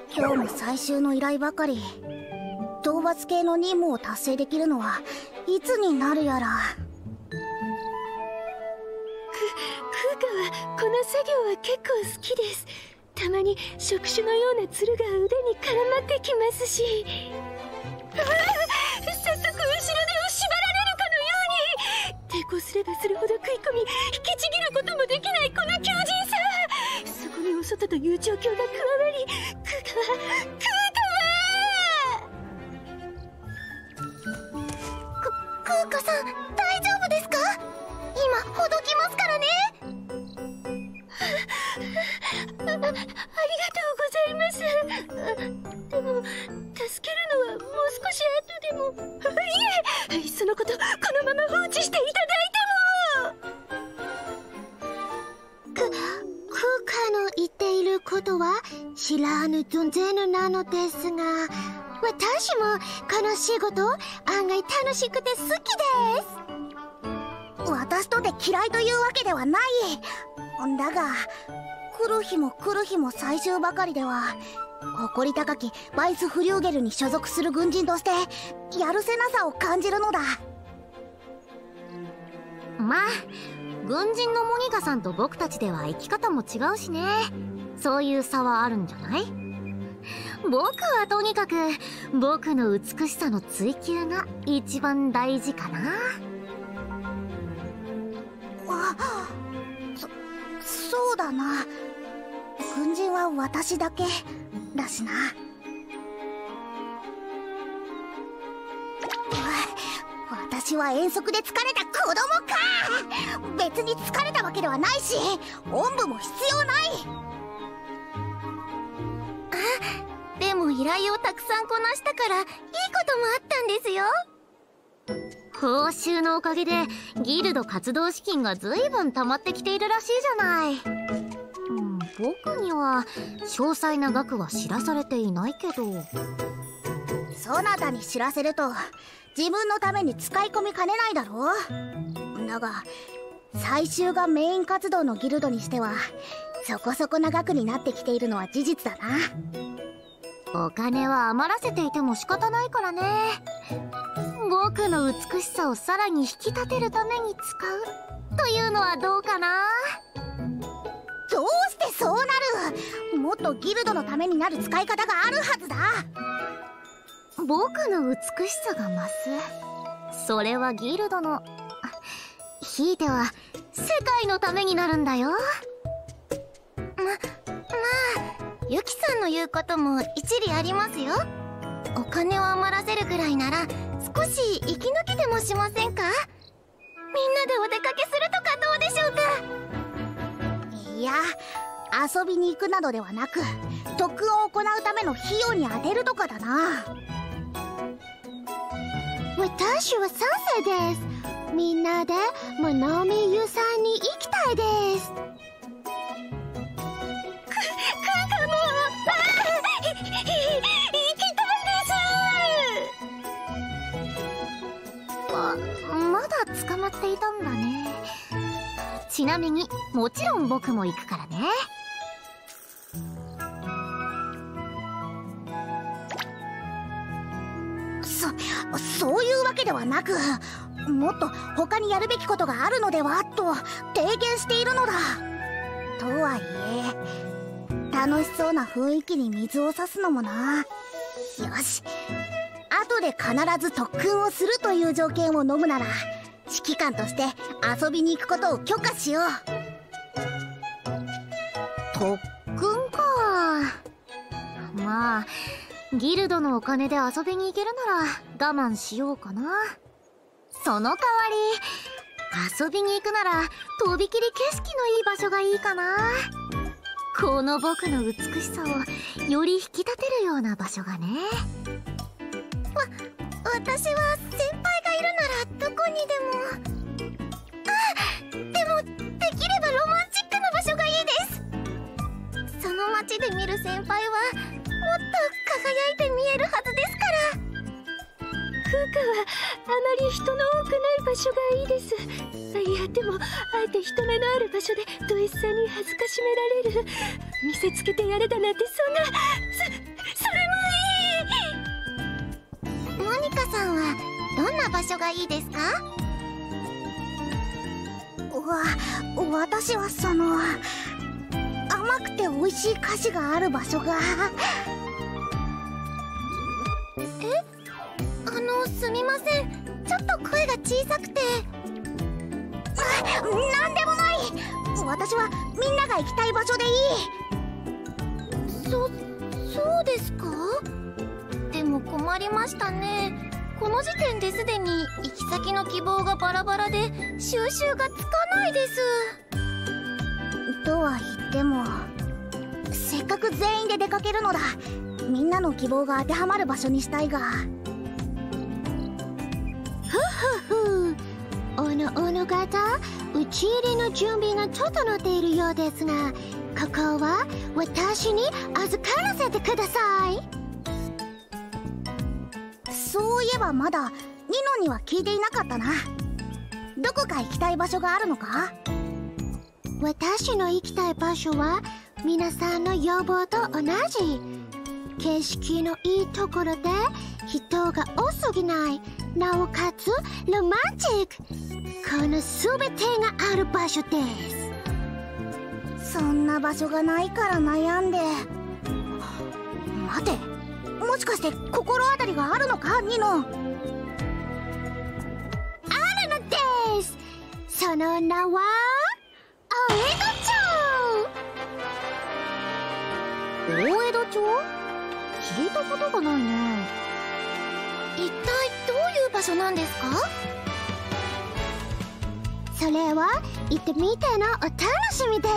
今日も最終の依頼ばかり。討伐系の任務を達成できるのはいつになるやら。 クーカはこの作業は結構好きです。たまに触手のようなツルが腕に絡まってきますし、早速後ろで縛られるかのように抵抗すればするほど食い込み引きちぎることもできないこの強靭さ。そこにお外という状況が加わり、クーカさん大丈夫ですか？今ほどきますからね。ありがとうございます。でも助けるのはもう少し後でも。いえ、いっそのことこのまま放置していただいても。クーカの言っていることは知らぬ存ぜぬなのですが、私もこの仕事案外楽しくて好きです。 私とて嫌いというわけではない。だが来る日も来る日も最終ばかりでは、誇り高きバイスフリューゲルに所属する軍人としてやるせなさを感じるのだ。 まあ軍人のモニカさんと僕たちでは生き方も違うしね。そういう差はあるんじゃない？僕はとにかく僕の美しさの追求が一番大事かな。 そうだな。軍人は私だけだしな。私は遠足で疲れた子供か。別に疲れたわけではないし、おんぶも必要ない。 でも依頼をたくさんこなしたからいいこともあったんですよ。 報酬のおかげでギルド活動資金が随分溜まってきているらしいじゃない。僕には詳細な額は知らされていないけど。 そなたに知らせると自分のために使い込みかねないだろう。だが最終がメイン活動のギルドにしてはそこそこな額になってきているのは事実だな。 お金は余らせていても仕方ないからね。僕の美しさをさらに引き立てるために使うというのはどうかな。 どうしてそうなる？もっとギルドのためになる使い方があるはずだ。 僕の美しさが増す。それはギルドの、ひいては世界のためになるんだよ。 まあユキさんの言うことも一理ありますよ。お金を余らせるくらいなら少し息抜きでもしませんか？みんなでお出かけするとかどうでしょうか？ いや、遊びに行くなどではなく特訓を行うための費用に充てるとかだな。 私は賛成です。みんなでモノミユさんに行きたいです。 まだ捕まっていたんだね。ちなみにもちろん僕も行くからね。 そういうわけではなく、もっと他にやるべきことがあるのではと提言しているのだ。とはいえ楽しそうな雰囲気に水を差すのもな。よし、後で必ず特訓をするという条件を飲むなら指揮官として遊びに行くことを許可しよう。 特訓か。まあギルドのお金で遊びに行けるなら我慢しようかな。その代わり遊びに行くならとびきり景色のいい場所がいいかな。この僕の美しさをより引き立てるような場所がね。 私は先輩がいるならどこにでも。でもできればロマンチックな場所がいいです。その街で見る先輩はもっと輝いて見えるはずですから。クーカはあまり人の多くない場所がいいです。いやでもあえて人目のある場所でド S さんに恥ずかしめられる、見せつけてやれだなんてそんな。 な場所がいいですか？ 私は甘くて美味しい菓子がある場所が。 すみません、ちょっと声が小さくて。 なんでもない。私はみんなが行きたい場所でいい。 そうですか？でも困りましたね。この時点ですでに行き先の希望がバラバラで収集がつかないです。 とは言っても、せっかく全員で出かけるのだ。みんなの希望が当てはまる場所にしたいが。 おの方、打ち入りの準備が整っているようですが、ここは私に預からせてください。 そういえばまだニノには聞いていなかったな。どこか行きたい場所があるのか？ 私の行きたい場所は皆さんの要望と同じ。景色のいいところで人が多すぎない、なおかつロマンチック、この全てがある場所です。 そんな場所がないから悩んで。待て、もしかして心当たりがあるのか、ニノ？ あるのです。その名は大江戸町。大江戸町？聞いたことがないね。 一体どういう場所なんですか？ それは行ってみてのお楽しみです。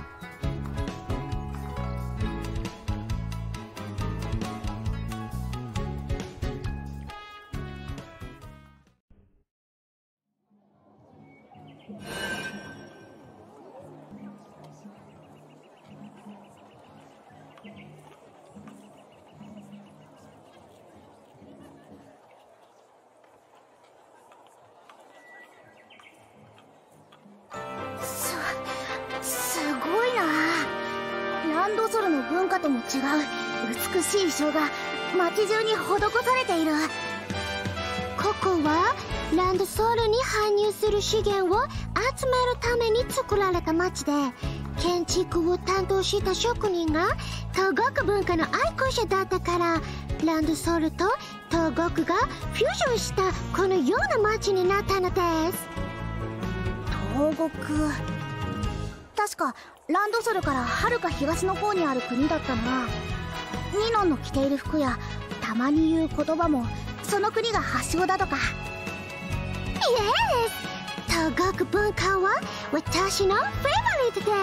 すごいな。ランドソルの文化とも違う美しい衣装が街中に施されている。 ここはランドソルに搬入する資源を集めるために作られた町で、建築を担当した職人が東国文化の愛好者だったから、ランドソルと東国がフュージョンしたこのような町になったのです。 東国、確かランドソルからはるか東の方にある国だったな。ニノンの着ている服やたまに言う言葉もその国が発祥だとか。 イエス、東国文化は私のフェイバリット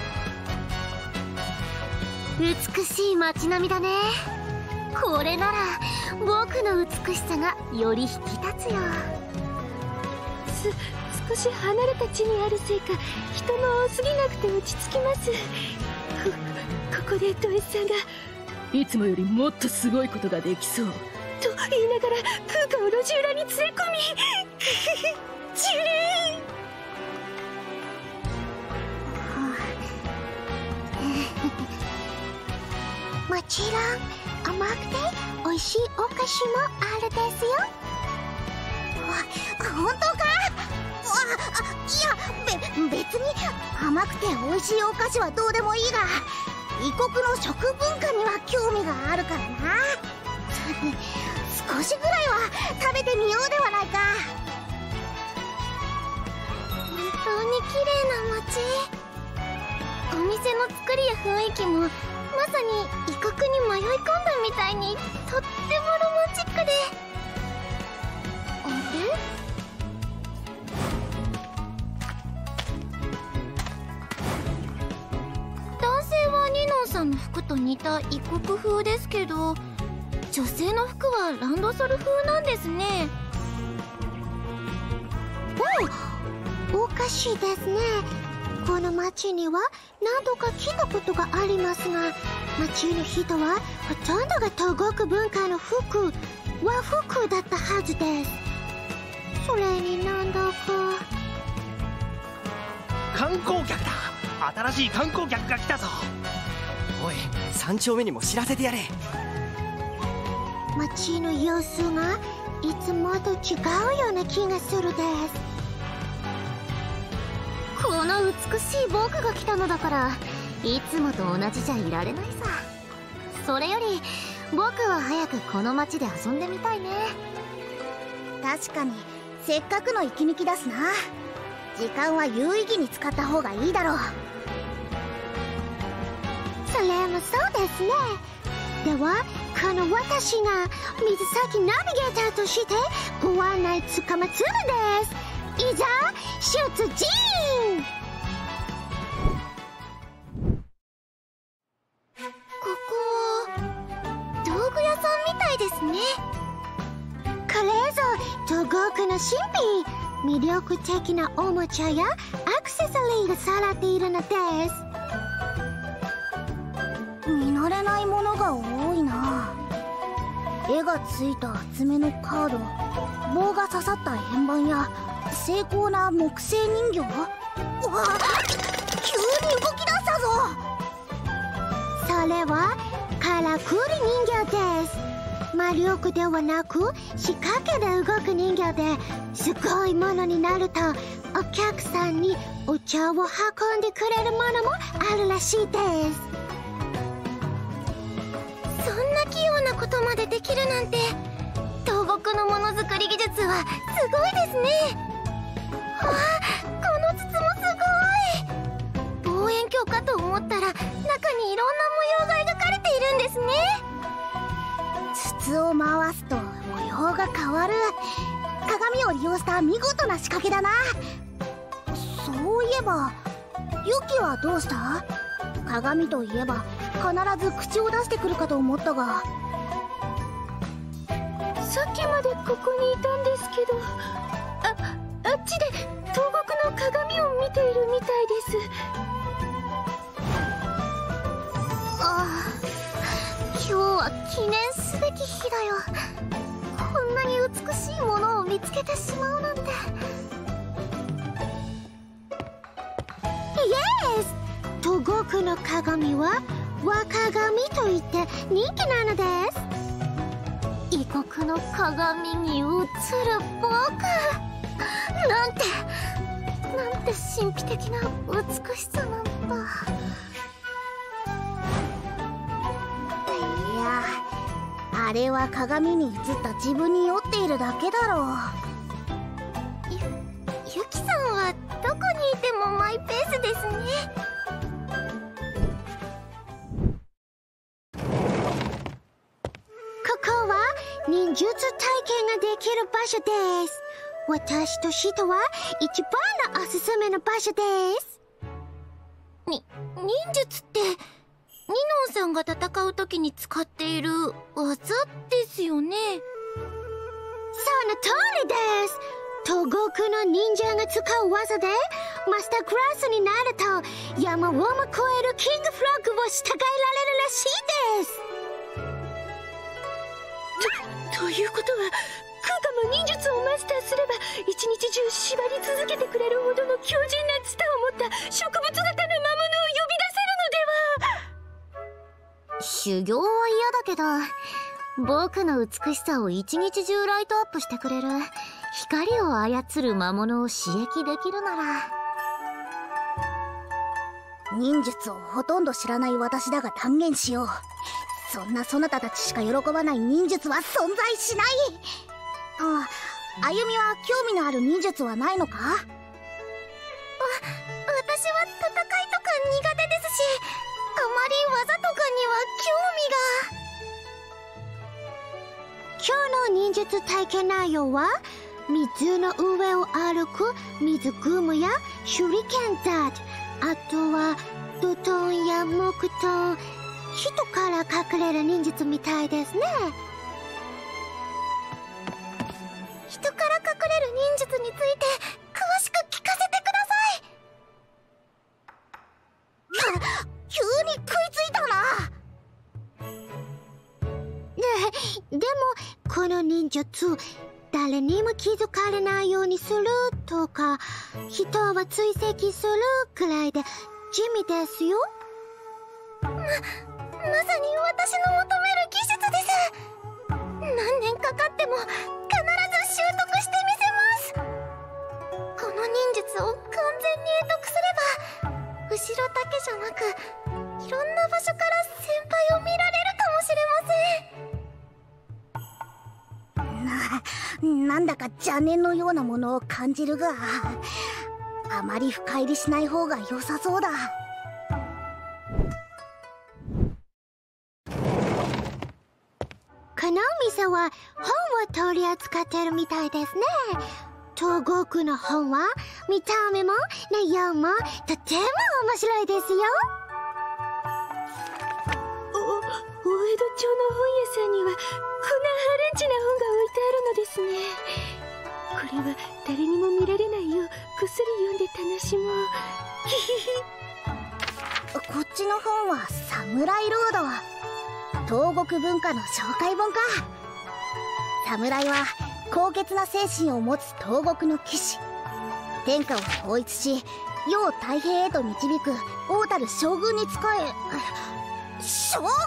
です。美しい街並みだね。これなら僕の美しさがより引き立つよ。 少し離れた地にあるせいか人も多すぎなくて落ち着きます。ここでド S さんがいつもよりもっとすごいことができそうと言いながら空間を路地裏に連れ込みチリーもちろん甘くて美味しいお菓子もあるですよ。 本当か？いや、別に甘くて美味しいお菓子はどうでもいいが、異国の食文化には興味があるからな。少しぐらいは食べてみようではないか。 本当に綺麗な街。お店の作りや雰囲気もまさに異国に迷い込んだみたいにとってもロマンチックで。あれ？男性はニノンさんの服と似た異国風ですけど、女性の服はランドソル風なんですね。 おかしいですね。この町には何度か来たことがありますが、町の人はほとんどが東国文化の服、和服だったはずです。それになんだか観光客だ。新しい観光客が来たぞ。おい、3丁目にも知らせてやれ。 町の様子がいつもと違うような気がするです。 この美しい僕が来たのだから、いつもと同じじゃいられないさ。それより僕は早くこの街で遊んでみたいね。 確かにせっかくの息抜きだしな。時間は有意義に使った方がいいだろう。 それもそうですね。ではこの私が水先ナビゲーターとしてご案内つかまつるです。いざ出陣。ここ道具屋さんみたいですね。これぞ東国の神秘。魅力的なおもちゃやアクセサリーがさらっているのです。 見慣れないものが多いな。絵がついた厚めのカード、棒が刺さった円盤や精巧な木製人形。うわ、急に動き出したぞ。 それはカラクリ人形です。魔力ではなく仕掛けで動く人形で、すごいものになるとお客さんにお茶を運んでくれるものもあるらしいです。そんな器用なことまでできるなんて、東国のものづくり技術はすごいですね。わあ、この筒もすごい。望遠鏡かと思ったら中にいろんな模様が描かれているんですね。 筒を回すと模様が変わる。鏡を利用した見事な仕掛けだな。そういえばユキはどうした？鏡といえば必ず口を出してくるかと思ったが。 さっきまでここにいたんですけど、あっちで東国の鏡を見ているみたいです。 今日は記念すべき日だよ。こんなに美しいものを見つけてしまうなんて。 イエス！東国の鏡は若鏡といって人気なのです。 異国の鏡に映る僕、なんて神秘的な美しさなんだ。 いや、あれは鏡に映った自分に酔っているだけだろう。 ユキさんはどこにいてもマイペースですね。ここは忍術体験ができる場所です。私としては一番のおすすめの場所です。忍術ってニノンさんが戦う時に使っている技ですよね。その通りです。東国の忍者が使う技でマスタークラスになると山をも越えるキングフロッグを従えられるらしいです。ということはクーガも忍術をマスターすれば一日中縛り続けてくれるほどの強靭なツタを持った植物型の魔物を呼び出せるのでは。 修行は嫌だけど、僕の美しさを一日中ライトアップしてくれる光を操る魔物を刺激できるなら。 忍術をほとんど知らない私だが断言しよう。そんなそなたたちしか喜ばない忍術は存在しない。あゆみは興味のある忍術はないのか？ 私は戦いとか苦手ですし、あまり技とかには興味が。今日の忍術体験内容は水の上を歩く水グムや手裏剣ザード、あとはドトンや木刀、人から隠れる忍術みたいですね。人から隠れる忍術について詳しく聞かせてください。 急に食いついたな。 でもこの忍術、誰にも気づかれないようにするとか、人は追跡するくらいで地味ですよ。まさに私の求める技術です。何年かかっても必なんだか邪念のようなものを感じるが、あまり深入りしない方が良さそうだ。 このお店は本を取り扱ってるみたいですね。東国の本は見た目も内容もとても面白いですよ。 大江戸町の本屋さんにはこんなハレンチな本が置いてあるのですね。これは誰にも見られないようこっそり読んで楽しもう。 こっちの本はサムライロード、東国文化の紹介本か。侍は高潔な精神を持つ東国の騎士、天下を統一し世を太平へと導く王たる将軍に仕え。将軍？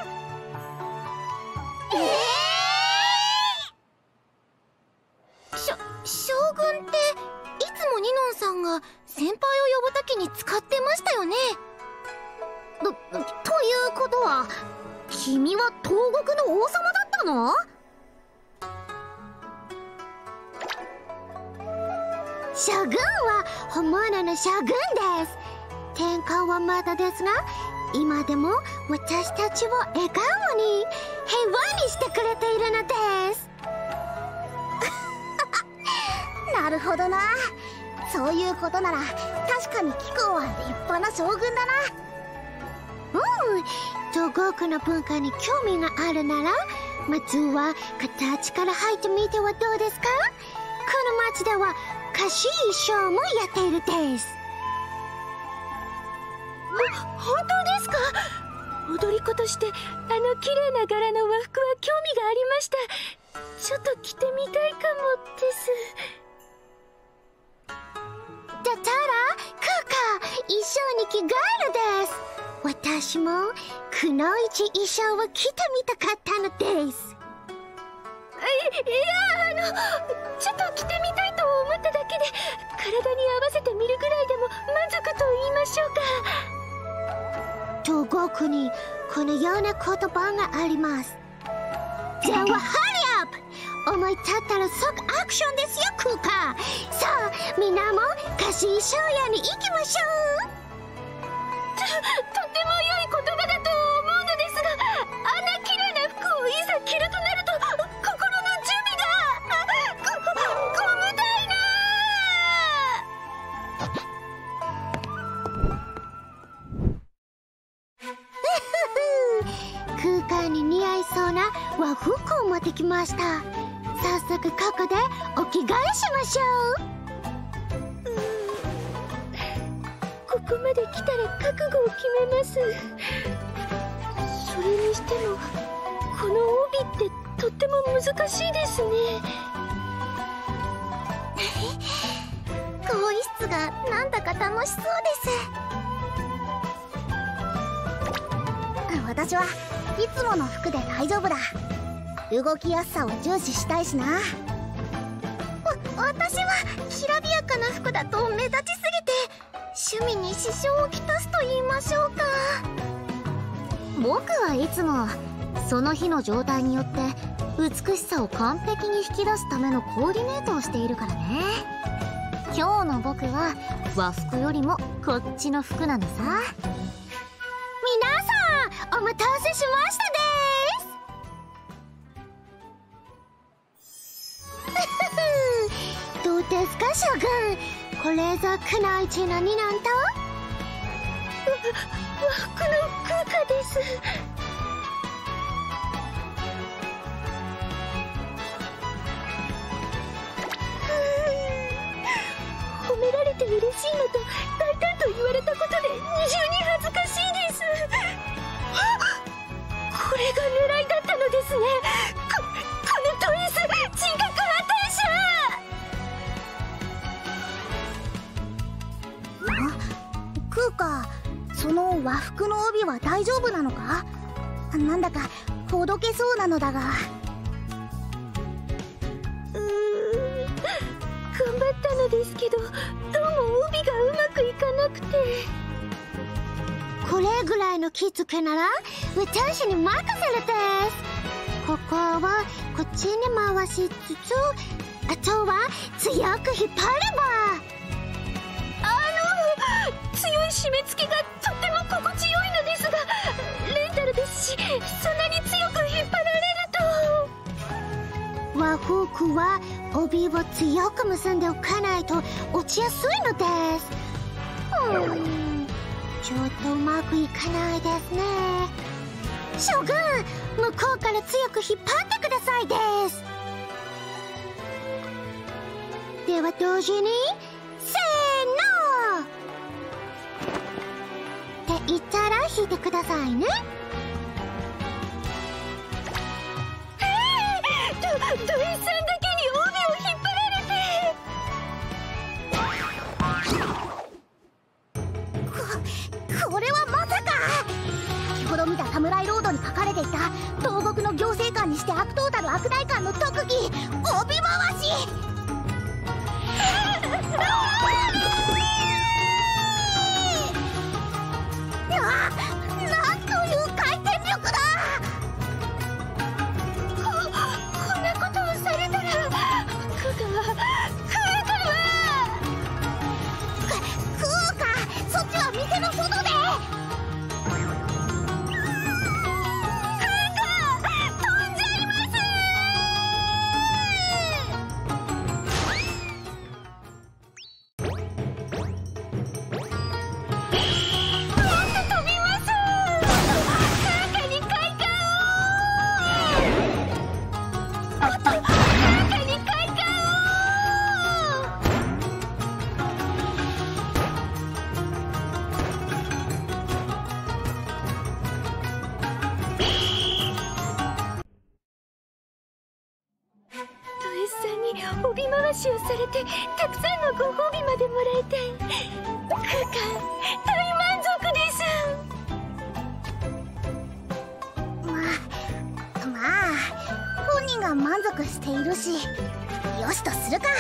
将軍っていつもニノンさんが先輩を呼ぶときに使ってましたよね。 ということは君は東国の王様だったの？将軍は本物の将軍です。天下はまだですが、今でも私たちを笑顔に平和にしてくれているのです。 なるほどな。そういうことなら確かに貴公は立派な将軍だな。 東国の文化に興味があるなら、まずは形から入ってみてはどうですか？この町では貸し衣装もやっているです。 本当ですか？踊り子としてあの綺麗な柄の和服は興味がありました。ちょっと着てみたいかもです。 だったらクーカー、衣装に着替えるです。私もくのいち衣装を着てみたかったのです。 いや、ちょっと着てみたいと思っただけで、体に合わせてみるぐらいでも満足と言いましょうか。 東国にこのような言葉があります。ではハリアップ、思い立ったら即アクションですよクーカー。さあみんなも貸し衣装屋に行きましょう。 とっても良い言葉だと思うのですが、あんな綺麗な服をいざ着るとなると心の準備がご無体な空間に似合いそうな和服を持ってきました。早速ここでお着替えしましょう。 ここまで来たら覚悟を決めます。それにしてもこの帯ってとっても難しいですね。 更衣室がなんだか楽しそうです。 私はいつもの服で大丈夫だ。動きやすさを重視したいしな。 私はきらびやかな服だと目立ちすぎて趣味に支障をきたすと言いましょうか。 僕はいつもその日の状態によって美しさを完璧に引き出すためのコーディネートをしているからね。今日の僕は和服よりもこっちの服なのさ。皆さんお待たせしましたです。どうですか将軍、これぞくのいちのニノンと和服のクーカです。褒められて嬉しいのと大胆と言われたことで二重に恥ずかしいです。これが狙いだったのですね。このトイス人格破壊者。 クーカー、その和服の帯は大丈夫なのか？なんだかほどけそうなのだが。 頑張ったのですけど、どうも帯がうまくいかなくて。 これぐらいの着付けなら私に任せるです。 ここはこっちに回しつつ、あとは強く引っ張れば。 強い締め付けがとっても心地よいのですが、レンタルですし、そんなに強く引っ張られると。 和服は帯を強く結んでおかないと落ちやすいのです。ちょっとうまくいかないですね。将軍、向こうから強く引っ張ってくださいです。では同時にせーのって言ったら引いてくださいね。 土井さんだけに帯を引っ張られて。 これはまさか。先ほど見た侍ロードに書かれていた東国の行政官にして悪党たる悪代官の特技、帯回し。なんという回転力だ。 こんなことをされたらクーそっちは店の外で。飛んじゃいます。 帯回しをされてたくさんのご褒美までもらえて、空間大満足です。 まあ本人が満足しているし、よしとするか。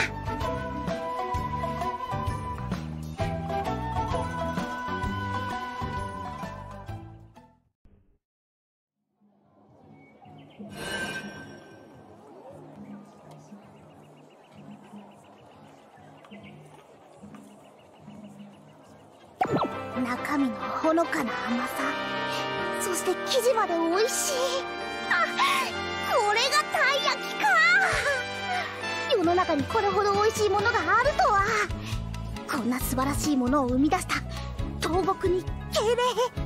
中身のほのかな甘さ、そして生地まで美味しい。これがたい焼きか。世の中にこれほど美味しいものがあるとは。こんな素晴らしいものを生み出した東国に敬礼。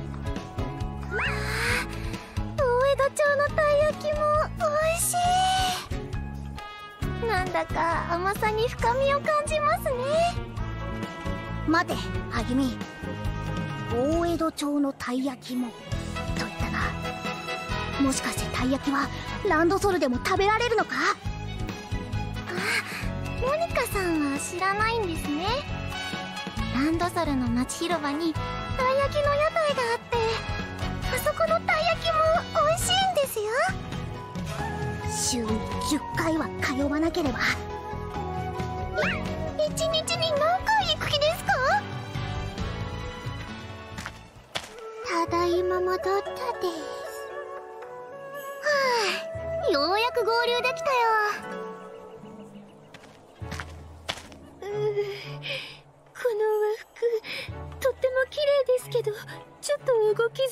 大江戸町のたい焼きも美味しい。なんだか甘さに深みを感じますね。 待て、はぎみ。大江戸町のたい焼きもと言ったな。もしかしてたい焼きはランドソルでも食べられるのか。 モニカさんは知らないんですね。ランドソルの町広場にたい焼きの屋台があって、あそこのたい焼きも美味しいんですよ。 週に10回は通わなければ。 1日に何回行く気ですか？ ただいま戻ったです。 はあ、ようやく合流できたよ。 この和服とっても綺麗ですけど、ちょっと動きづらい。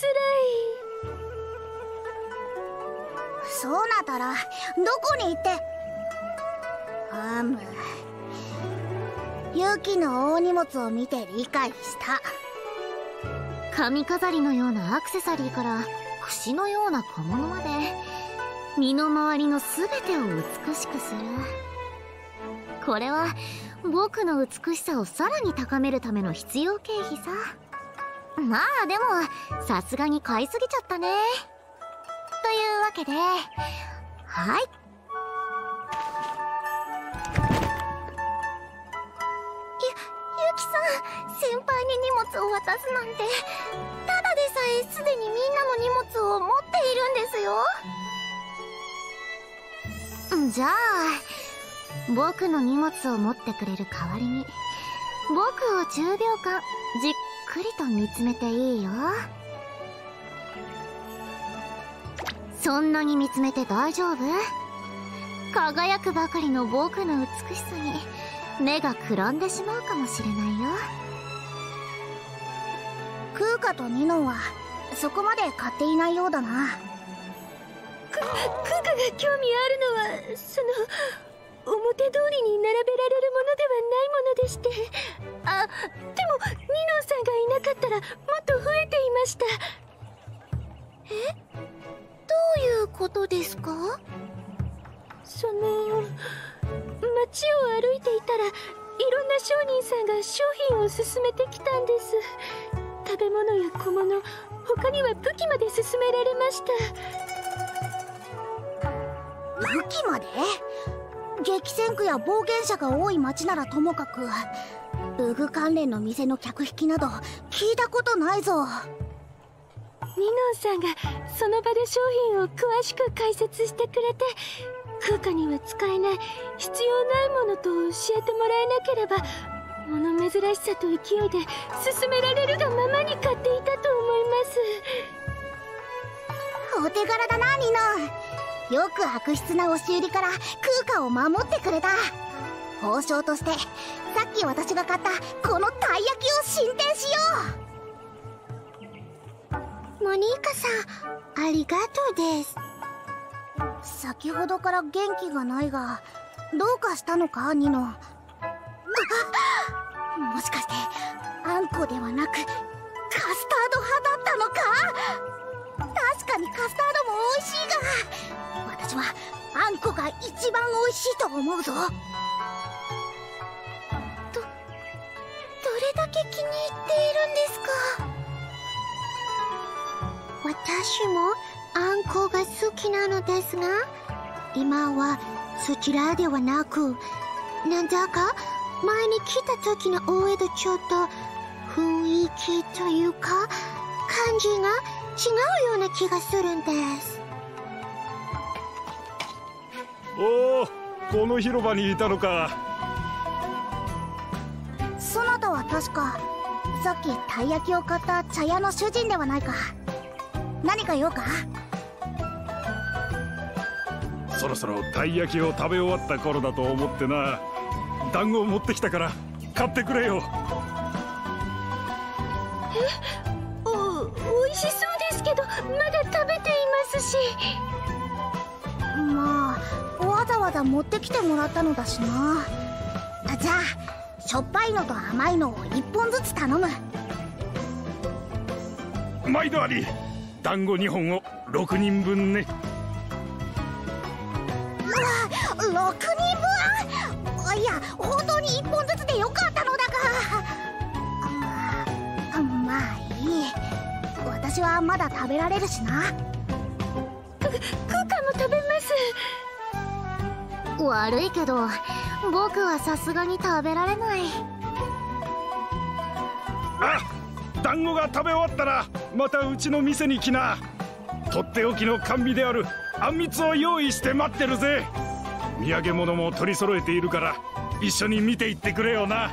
そうなったらどこに行って。ユキの大荷物を見て理解した。 髪飾りのようなアクセサリーから櫛のような小物まで、身の回りの全てを美しくする。これは僕の美しさをさらに高めるための必要経費さ。まあでもさすがに買いすぎちゃったね。というわけで、はい。 ユキさん、先輩に荷物を渡すなんて、ただでさえすでにみんなの荷物を持っているんですよ。 じゃあ僕の荷物を持ってくれる代わりに、僕を10秒間じっくりと見つめていいよ。 そんなに見つめて大丈夫？輝くばかりの僕の美しさに目がくらんでしまうかもしれないよ。 クーカとニノはそこまで買っていないようだな。 クーカが興味あるのはその表通りに並べられるものではないものでして、あ、でもニノさんがいなかったらもっと増えていました。 どういうことですか？ その街を歩いていたらいろんな商人さんが商品を勧めてきたんです。食べ物や小物、他には武器まで勧められました。 武器まで？激戦区や冒険者が多い町ならともかく、武具関連の店の客引きなど聞いたことないぞ。 ミノンさんがその場で商品を詳しく解説してくれて、クーカには使えない必要ないものと教えてもらえなければ物珍しさと勢いで勧められるがままに買っていたと思いお手柄だなニノ。よく悪質な押し売りからクーカを守ってくれた。報奨としてさっき私が買ったこのたい焼きを進展しよモニーカさん、ありがとうです。 先ほどから元気がないが、どうかしたのかニノ。もしかしてあんこではなくカスタード派だったのか？確かにカスタードも美味しいが、私はあんこが一番美味しいと思うぞ。 どれだけ気に入っているんですか？私もあんこが好きなのですが、今はそちらではなく、なんだか前に来た時の大江戸町と雰囲気というか感じが違うような気がするんです。 おお、この広場にいたのか。 そなたは確かさっきたい焼きを買った茶屋の主人ではないか。何か用か？ そろそろたい焼きを食べ終わった頃だと思ってな。団子を持ってきたから買ってくれよ。 おいしそうですけどまだ食べていますし。 まあわざわざ持ってきてもらったのだしな。じゃあしょっぱいのと甘いのを1本ずつ頼む。 毎度あり。団子2本を6人分ね。 うわ、6人分？いや、本当に1本ずつでよかったのだが。まあいい。私はまだ食べられるしな。 クーカも食べます。 悪いけど僕はさすがに食べられない。 あ、団子が食べ終わったらまたうちの店に来な。とっておきの甘味であるあんみつを用意して待ってるぜ。土産物も取り揃えているから一緒に見ていってくれよな。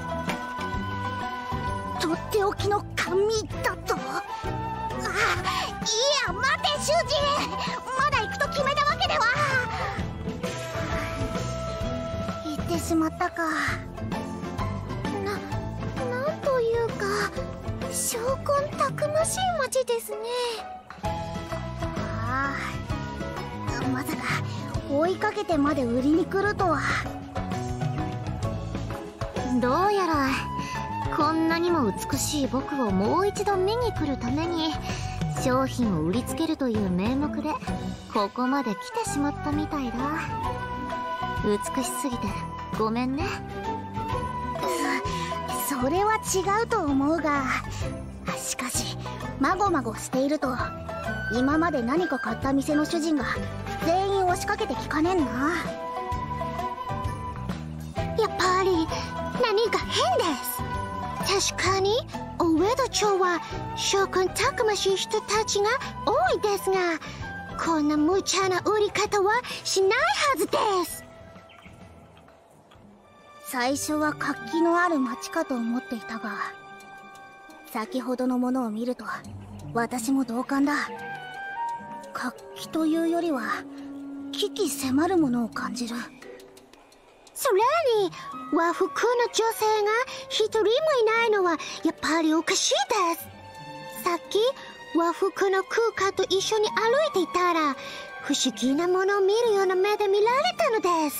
とっておきの甘味だと？いや待て主人、まだ行くと決めたわけでは。行ってしまったか。 なんというか商魂たくましい町ですね。 まさか追いかけてまで売りに来るとは。 どうやらこんなにも美しい僕をもう一度見に来るために商品を売りつけるという名目でここまで来てしまったみたいだ。美しすぎてごめんね。 それは違うと思うが、しかしまごまごしていると今まで何か買った店の主人が全員押しかけてきかねんな。 やっぱり何か変です。確かに大江戸町は商魂たくましい人たちが多いですが、こんな無茶な売り方はしないはずです。 最初は活気のある町かと思っていたが、先ほどのものを見ると私も同感だ。 活気というよりは危機迫るものを感じる。 それに和服の女性が一人もいないのはやっぱりおかしいです。さっき和服の空間と一緒に歩いていたら不思議なものを見るような目で見られたのです。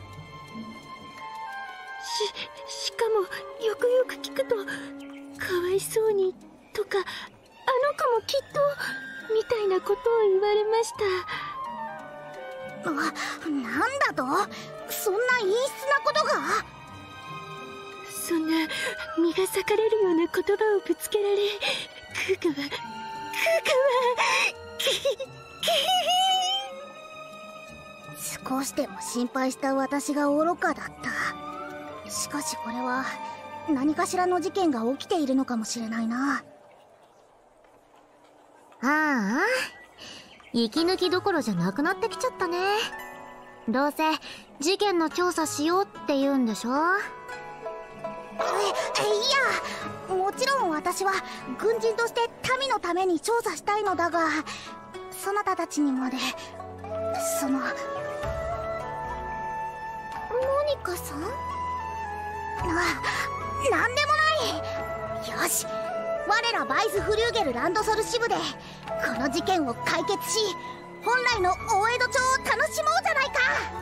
しかもよくよく聞くと、かわいそうにとか、あの子もきっとみたいなことを言われました。 なんだと？そんな陰湿なことが？ そんな身が裂かれるような言葉をぶつけられ、クーカは少しでも心配した私が愚かだった。しかしこれは何かしらの事件が起きているのかもしれないな。 ああ、息抜きどころじゃなくなってきちゃったね。どうせ事件の調査しようって言うんでしょ。いや、もちろん私は軍人として民のために調査したいのだが、そなたたちにまでモニカさん？ なんでもない。よし、我らバイスフリューゲルランドソル支部でこの事件を解決し、本来の大江戸町を楽しもうじゃないか。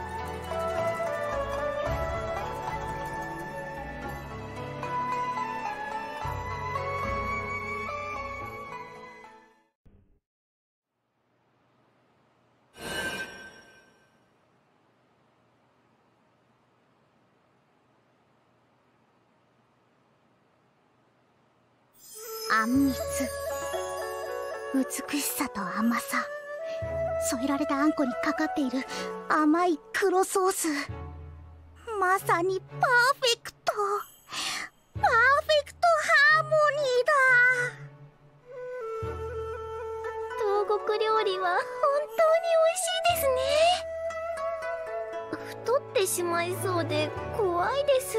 あんみつ、美しさと甘さ、添えられたあんこにかかっている甘い黒ソース、まさにパーフェクトハーモニーだ。 東国料理は本当に美味しいですね。太ってしまいそうで怖いです。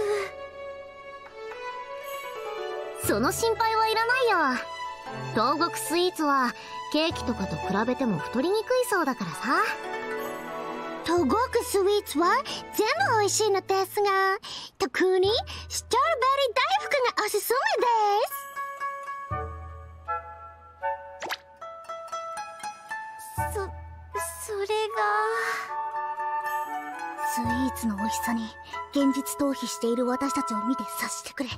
その心配はいらないよ。東国スイーツはケーキとかと比べても太りにくいそうだからさ。 東国スイーツは全部美味しいのですが、特にストロベリー大福がおすすめです。それがスイーツの美味しさに現実逃避している私たちを見て察してくれ。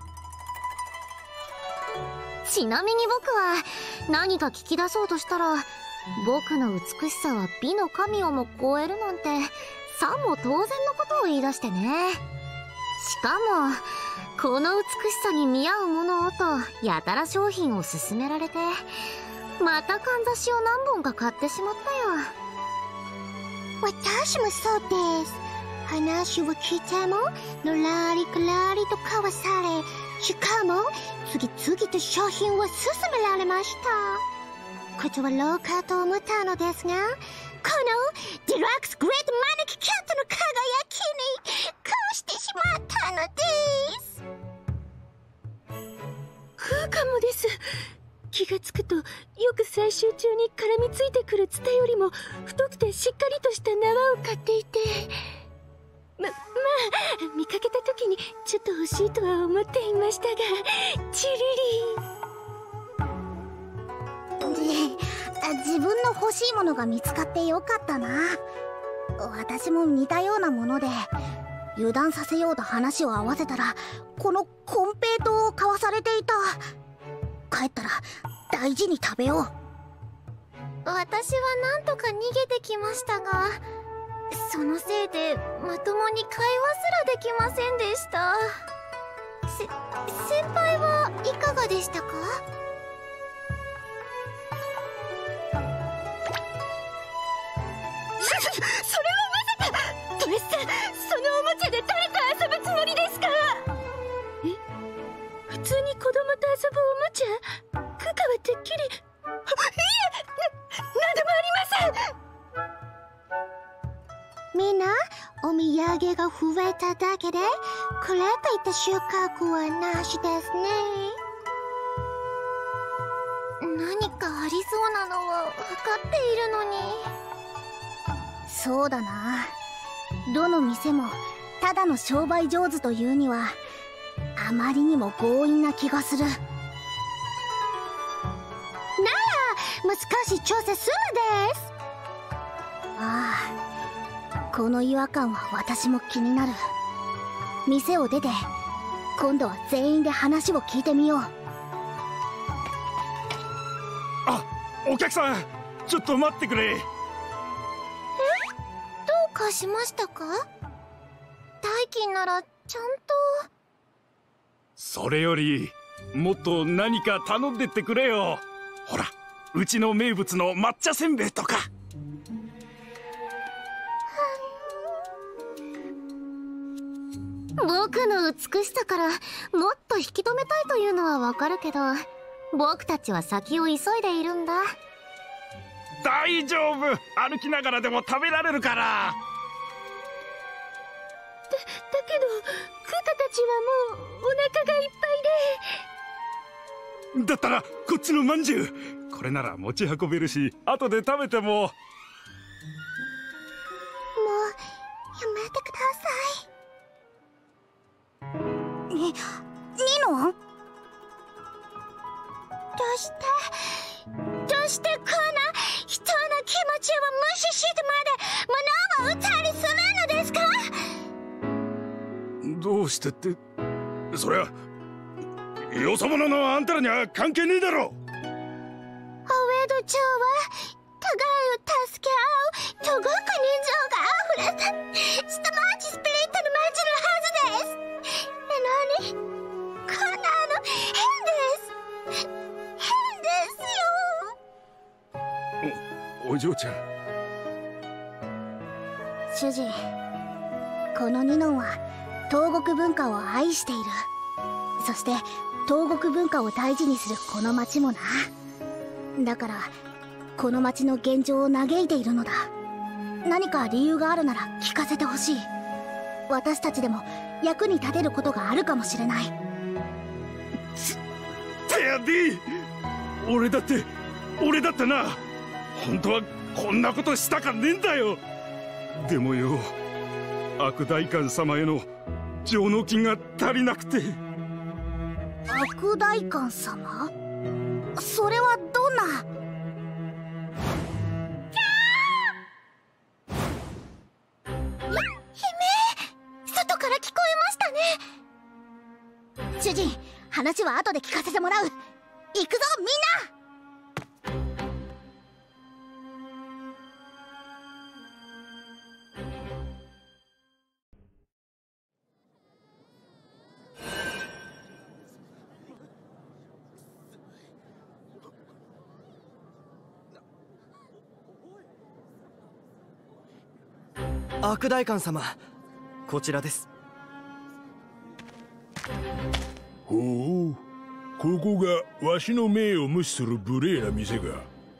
ちなみに僕は何か聞き出そうとしたら、僕の美しさは美の神をも超えるなんてさも当然のことを言い出してね。しかもこの美しさに見合うものをとやたら商品を勧められて、またかんざしを何本か買ってしまったよ。 私もそうです。話を聞いてものらりくらりと交わされ、しかも次々と商品を勧められました。ことはローかと思ったのですが、このデラックスグレートマネキキャットの輝きにこうしてしまったのです。 空間もです。気がつくとよく採集中に絡みついてくるツタよりも太くてしっかりとした縄を買っていて、まあ見かけた時にちょっと欲しいとは思っていましたが、チュルリ自分の欲しいものが見つかってよかったな。私も似たようなもので油断させようと話を合わせたら、このコンペイトを買わされていた。帰ったら大事に食べよう。 私はなんとか逃げてきましたが、そのせいでまともに会話すらできませんでした。先輩はいかがでしたか？ それはまさかドレッサー、そのおもちゃで誰と遊ぶつもりですか？普通に子供と遊ぶおもちゃ？クカはてっきり。いえ、なんでもありません。 みんなお土産が増えただけでこれといった収穫はなしですね。何かありそうなのは分かっているのに。 そうだな。どの店もただの商売上手というにはあまりにも強引な気がする。ならもう少し調整するです。 ああ、この違和感は私も気になる。店を出て今度は全員で話を聞いてみよう。 あ、お客さん、ちょっと待ってくれ。 どうかしましたか？代金ならちゃんと。 それよりもっと何か頼んでってくれよ。ほら、うちの名物の抹茶せんべいとか。 僕の美しさからもっと引き止めたいというのはわかるけど、僕たちは先を急いでいるんだ。 大丈夫、歩きながらでも食べられるから。 だけどクータたちはもうお腹がいっぱいで。 だったらこっちのまんじゅう、これなら持ち運べるし、後で食べても。 もうやめてください。 ニノン？ どうしてこんな人の気持ちを無視してまで物を売ったりするのですか？ どうしてって、そりゃよそ者のあんたらには関係ねえだろ。 お江戸町は互いを助け合うとごく人情があふれた下町スピリットの町のはずです。なのにこんな変です。変ですよ。 お嬢ちゃん。 主人、このニノンは東国文化を愛している。そして東国文化を大事にするこの町もな。だからこの町の現状を嘆いているのだ。何か理由があるなら聞かせてほしい。私たちでも役に立てることがあるかもしれない。 てやで、俺だってな、本当はこんなことしたかねえんだよ。でもよ、悪代官様への上納金が足りなくて。 悪代官様？それはどんな？ 外から聞こえましたね。 主人、話は後で聞かせてもらう。行くぞみんな。 悪代官様、こちらです。 ほう、ここがわしの命を無視する無礼な店か。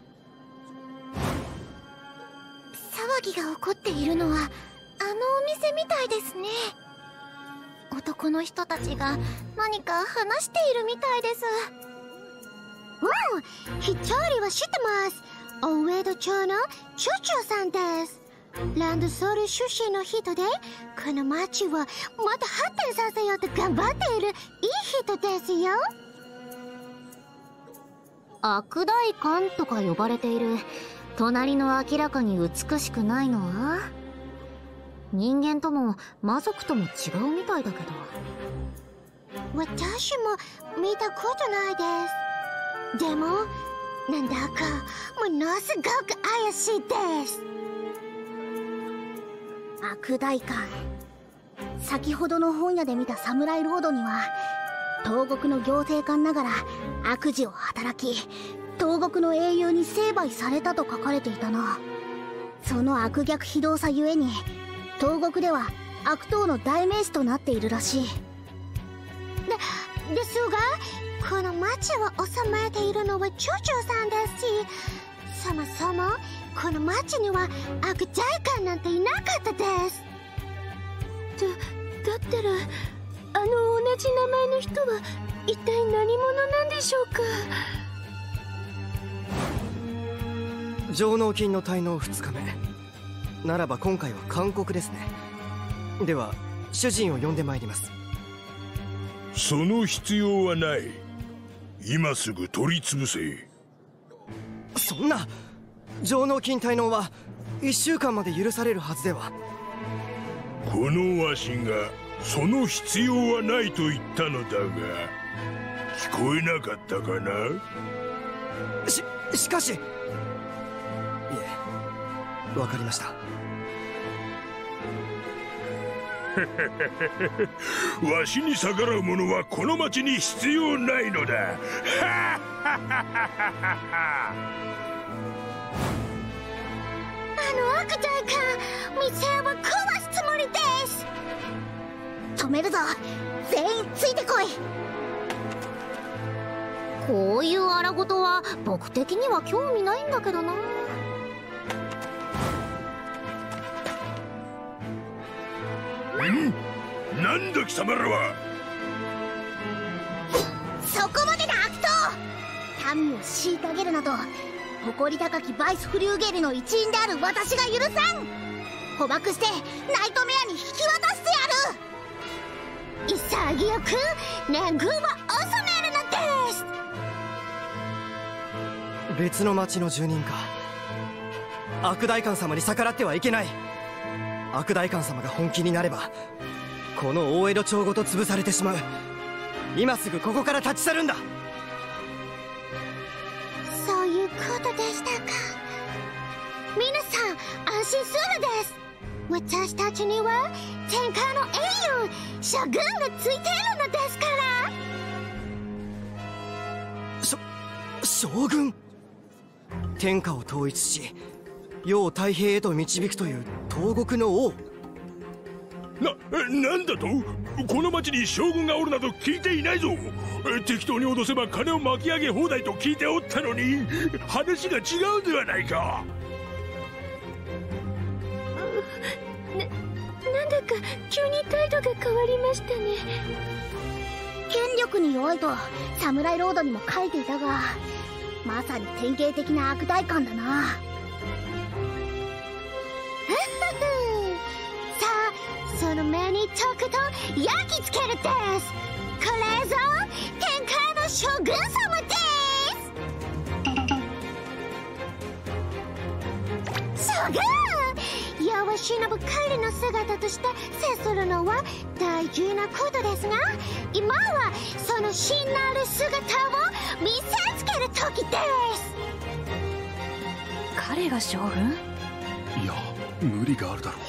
騒ぎが起こっているのはあのお店みたいですね。男の人たちが何か話しているみたいです。一人は知ってます。大江戸町のチュチュさんです。ランドソール出身の人で、この町をもっと発展させようと頑張っているいい人ですよ。 悪代官とか呼ばれている隣の明らかに美しくないのは人間とも魔族とも違うみたいだけど。 私も見たことないです。でもなんだかものすごく怪しいです。 悪代官、先ほどの本屋で見たサムライロードには東国の行政官ながら悪事を働き、東国の英雄に成敗されたと書かれていたな。その悪逆非道さゆえに東国では悪党の代名詞となっているらしい。 ですがこの町を治めているのはチュチュさんですし、そもそもこの町には悪代官なんていなかったです。 だったらあの同じ名前の人は一体何者なんでしょうか。 上納金の滞納2日目ならば今回は勧告ですね。では主人を呼んでまいります。 その必要はない。今すぐ取り潰せ。 そんな上納金滞納は1週間まで許されるはずでは。 このわしがその必要はないと言ったのだが聞こえなかったかな。 しかし。いえ、わかりました。 わしに逆らう者はこの町に必要ないのだ。 悪大官、店を壊すつもりです。 止めるぞ。全員ついてこい。 こういう荒事は僕的には興味ないんだけどな。 なんだ貴様らは。 そこまでだ悪党。民を虐げるなど誇り高きバイスフリューゲルの一員である私が許さん。捕獲してナイトメアに引き渡してやる。 潔く年貢を納めるのです。 別の町の住人か。悪大官様に逆らってはいけない。悪大官様が本気になればこの大江戸町ごと潰されてしまう。今すぐここから立ち去るんだ。 そういうことでしたか。皆さん安心するです。私たちには天下の英雄将軍がついているのですから。 将軍。天下を統一し世を太平へと導くという東国の王。 なんだと。この町に将軍がおるなど聞いていないぞ。適当に脅せば金を巻き上げ放題と聞いておったのに話が違うではないか。 なんだか急に態度が変わりましたね。 権力に弱いとサムライロードにも書いていたが、まさに典型的な悪大官だな。 さあその目にとくと焼き付けるです。これぞ天下の将軍様です。将軍、世を忍ぶ彼の姿として接するのは大事なことですが、今はその真なる姿を見せつける時です。 彼が将軍？ いや、無理があるだろう。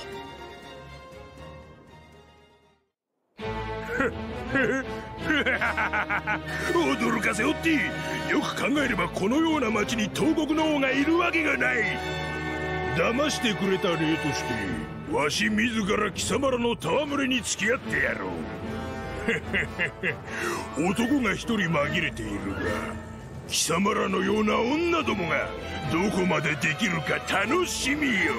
驚かせおって。よく考えればこのような町に東国の王がいるわけがない。騙してくれた礼としてわし自ら貴様らの戯れに付き合ってやろう。男が一人紛れているが貴様らのような女どもがどこまでできるか楽しみよ。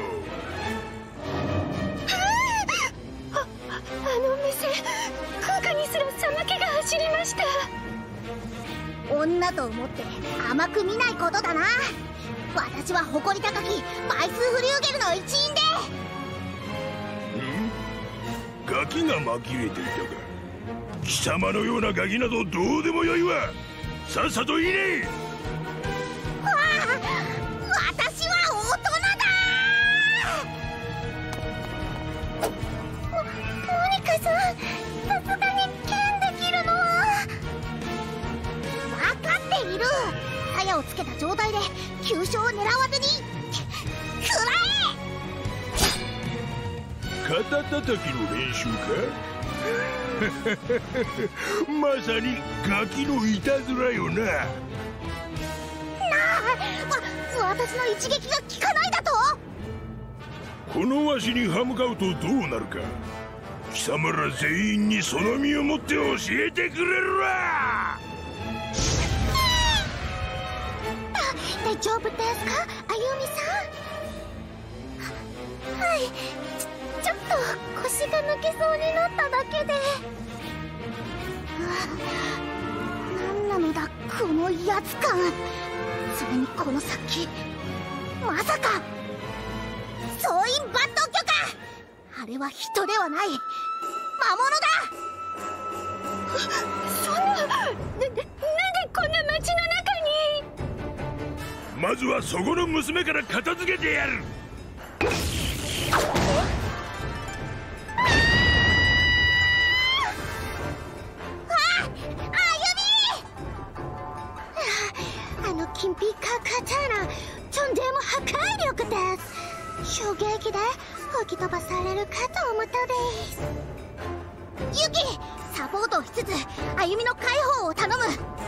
あの店、空下にすら寒気が走りました。 女と思って甘く見ないことだな。私は誇り高きバイスフリューゲルの一員で。 ガキが紛れていたか。貴様のようなガキなどどうでもよいわ。さっさと言いね。 わあ、私は大人だ。 モニカさん、さすがに剣できるのは。 分かっている。鞘をつけた状態で急所を狙わずに食らえ。肩たたきの練習か。まさにガキのいたずらよな。 私の一撃が効かないだと。 このわしに歯向かうとどうなるか。貴様ら全員にその身をもって教えてくれるわ。 大丈夫ですか、あゆみさん。はい、ちょっと腰が抜けそうになっただけで。 何なのだこの威圧感。それにこの殺気。 まさか総員抜刀許可。あれは人ではない魔物だ。 そんな、なんでこんな街の中に。 まずはそこの娘から片付けてやる。 金ピカカタナ、とんでも破壊力です。衝撃で吹き飛ばされるかと思ったです。 ユキ、サポートをしつつ歩みの解放を頼む。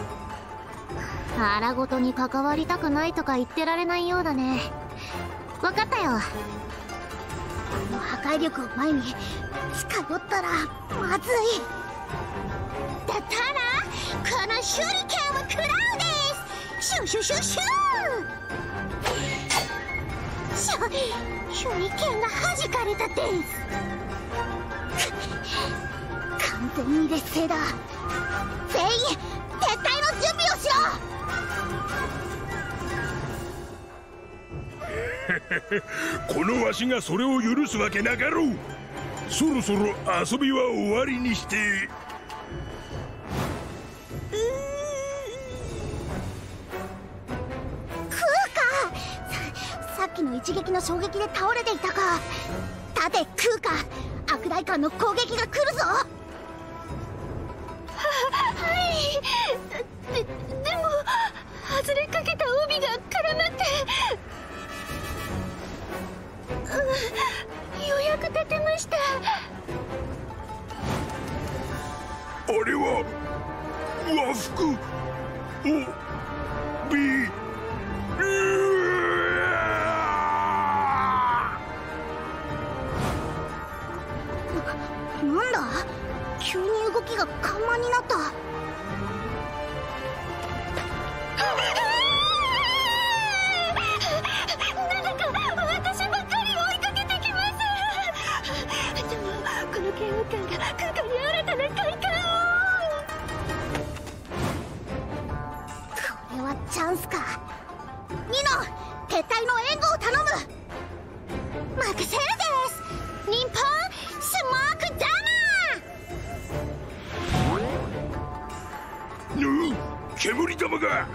腹ごとに関わりたくないとか言ってられないようだね。分かったよ。 あの破壊力を前に近寄ったらまずい。 だったらこの手裏剣を食らうです。シュシュシュシュー。手裏剣が弾かれたです。 完全に劣勢だ。全員撤退の準備をしろ。このわしがそれを許すわけなかろう。そろそろ遊びは終わりにして。 さっきの一撃の衝撃で倒れていたか。盾食うか。悪大官の攻撃が来るぞ。 はい。でも外れかけた帯が絡まって、ようやく立てました。 あれは和服帯。 なんだ、急に動きが緩慢になった。 なんだか私ばっかり追いかけてきます。でもこの嫌悪感が空間に新たな快感を。 これはチャンスか。ニノ、撤退の援護を頼む。 任せるです。忍法スモークダマー。 煙玉が。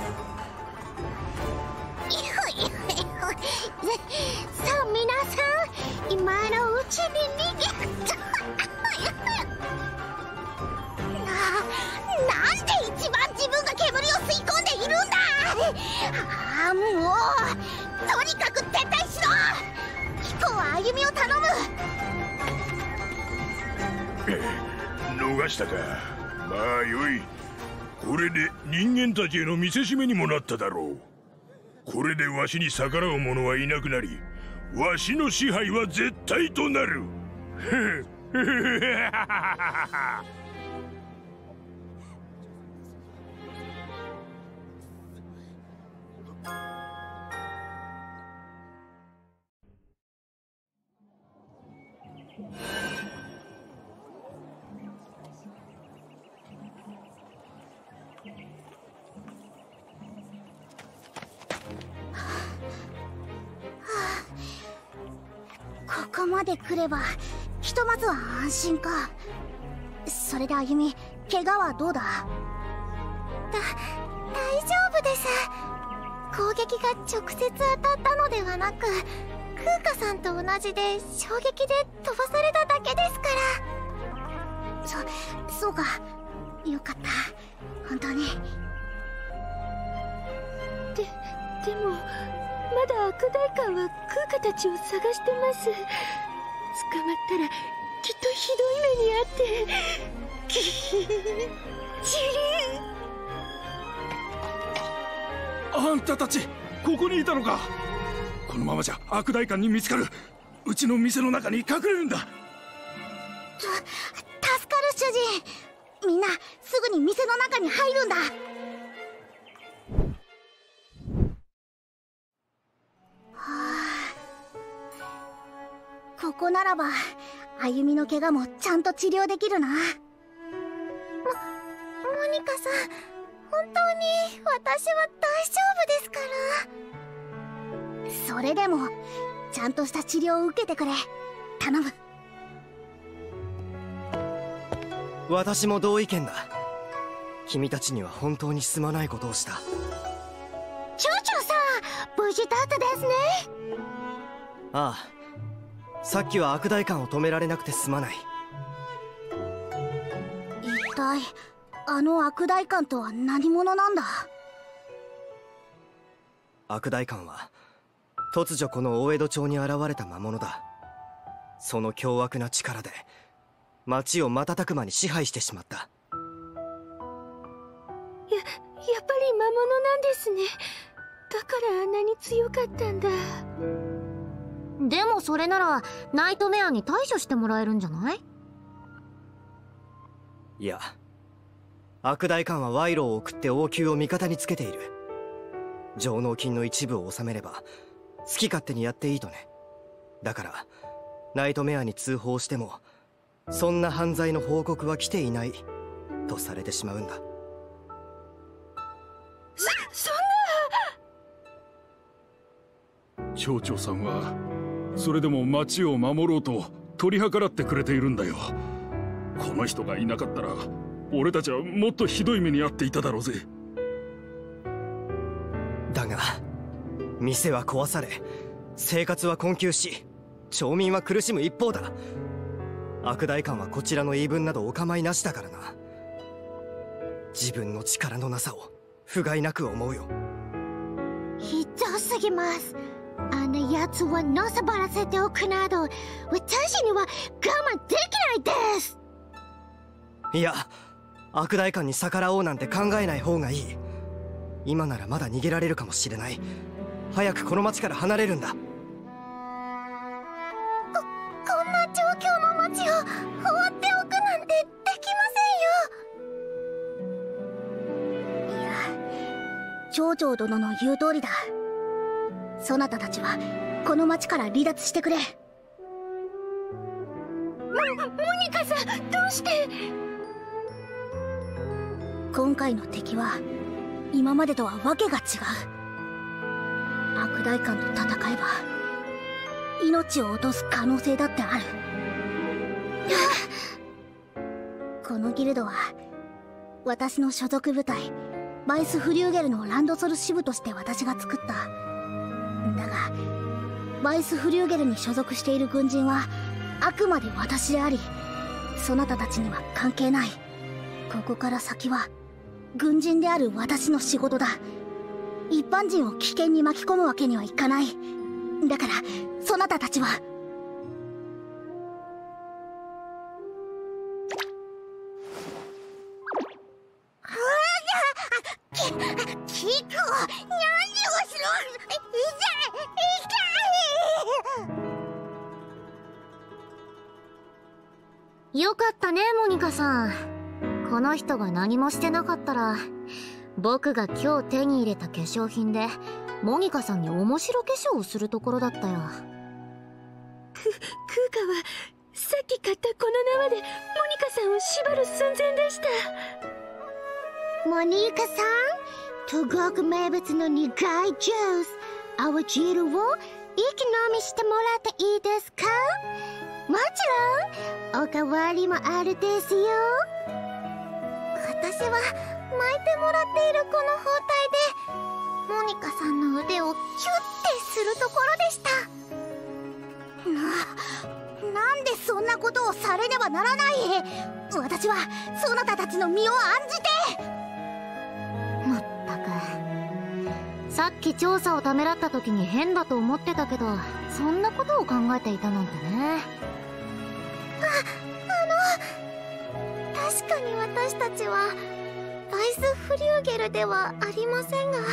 さあ皆さん、今のうちに逃げなんで一番自分が煙を吸い込んでいるんだ。もうとにかく撤退しろ。飛行は歩みを頼む。 逃したか。まあよい。これで人間たちへの見せしめにもなっただろう。これでわしに逆らう者はいなくなり、わしの支配は絶対となる。 ここまで来ればひとまずは安心か。それで歩み、怪我はどうだ。 大丈夫です。攻撃が直接当たったのではなく、クーカさんと同じで衝撃で飛ばされただけですから。 そうか、よかった、本当に。 でもまだ悪大官はクーカたちを探してます。捕まったらきっとひどい目に遭ってチリあんたたちここにいたのか。このままじゃ悪大官に見つかる。うちの店の中に隠れるんだ。 助かる主人。みんなすぐに店の中に入るんだ。ここならば歩みの怪我もちゃんと治療できるな。モニカさん、本当に私は大丈夫ですから。 それでもちゃんとした治療を受けてくれ。頼む。 私も同意見だ。君たちには本当にすまないことをした。 チュチュさん、無事だったですね。 ああ、さっきは悪代官を止められなくてすまない。 一体あの悪代官とは何者なんだ。 悪代官は突如この大江戸町に現れた魔物だ。その凶悪な力で町を瞬く間に支配してしまった。 やっぱり魔物なんですね。だからあんなに強かったんだ。 でもそれならナイトメアに対処してもらえるんじゃない？ いや、悪代官は賄賂を送って王宮を味方につけている。上納金の一部を納めれば好き勝手にやっていいとね。だからナイトメアに通報してもそんな犯罪の報告は来ていないとされてしまうんだ。 そんな。 町長さんはそれでも町を守ろうと取り計らってくれているんだよ。この人がいなかったら俺たちはもっとひどい目に遭っていただろうぜ。 だが店は壊され生活は困窮し町民は苦しむ一方だ。悪代官はこちらの言い分などお構いなしだからな。自分の力のなさを不甲斐なく思うよ。 ひどすぎます。あのやつはのさばらせておくなど私には我慢できないです。 いや、悪代官に逆らおうなんて考えない方がいい。今ならまだ逃げられるかもしれない。早くこの町から離れるんだ。 こんな状況の町を放っておくなんてできませんよ。 いや、町長殿の言う通りだ。そなたたちはこの町から離脱してくれ。 モニカさん、どうして？ 今回の敵は今までとはわけが違う。悪代官と戦えば命を落とす可能性だってある。このギルドは私の所属部隊バイスフリューゲルのランドソル支部として私が作った。だがバイスフリューゲルに所属している軍人はあくまで私でありそなたたちには関係ない。ここから先は軍人である私の仕事だ。一般人を危険に巻き込むわけにはいかない。だからそなたたちはキクを何をしろ。 よかったねモニカさん。この人が何もしてなかったら僕が今日手に入れた化粧品でモニカさんに面白化粧をするところだったよ。 クーカはさっき買ったこの縄でモニカさんを縛る寸前でした。 モニカさん、東国名物の苦いジュース青汁を一気飲みしてもらっていいですか？もちろんおかわりもあるですよ。 私は巻いてもらっているこの包帯でモニカさんの腕をキュッてするところでした。 なんでそんなことをされねばならない。私はそなたたちの身を案じて。 まったく、さっき調査をためらった時に変だと思ってたけどそんなことを考えていたなんてね。 確かに私たちはバイスフリューゲルではありませんが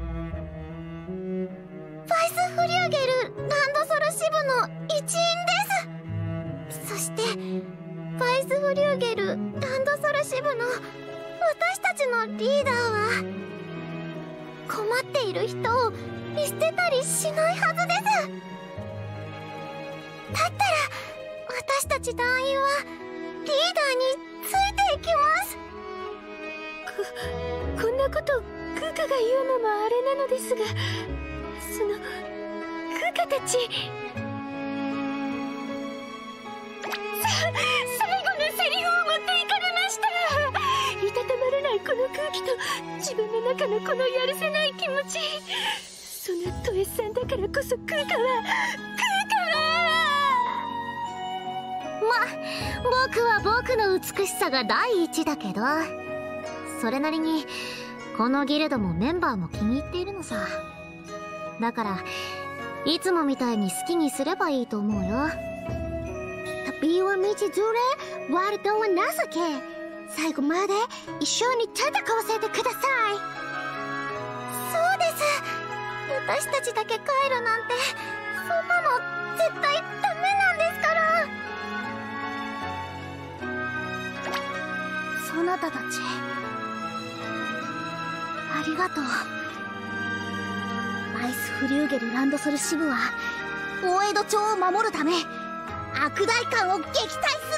バイスフリューゲルランドソル支部の一員です。そしてバイスフリューゲルランドソル支部の私たちのリーダーは困っている人を見捨てたりしないはずです。だったら私たち団員はリーダーについていきます。 こんなことクーカが言うのもあれなのですが、 たち。最後のセリフを持っていかれました。いたたまれないこの空気と自分の中のこのやるせない気持ち、そんなトエさんだからこそ空花は僕は僕の美しさが第一だけど、それなりにこのギルドもメンバーも気に入っているのさ。だからいつもみたいに好きにすればいいと思うよ。 旅は道連れ、ワールドは情け。最後まで一緒に戦わせてください。そうです。私たちだけ帰るなんて、そんなの絶対ダメなんですから。 そなたたちありがとう。アイスフリューゲル・ランドソル支部は大江戸町を守るため悪代官を撃退する。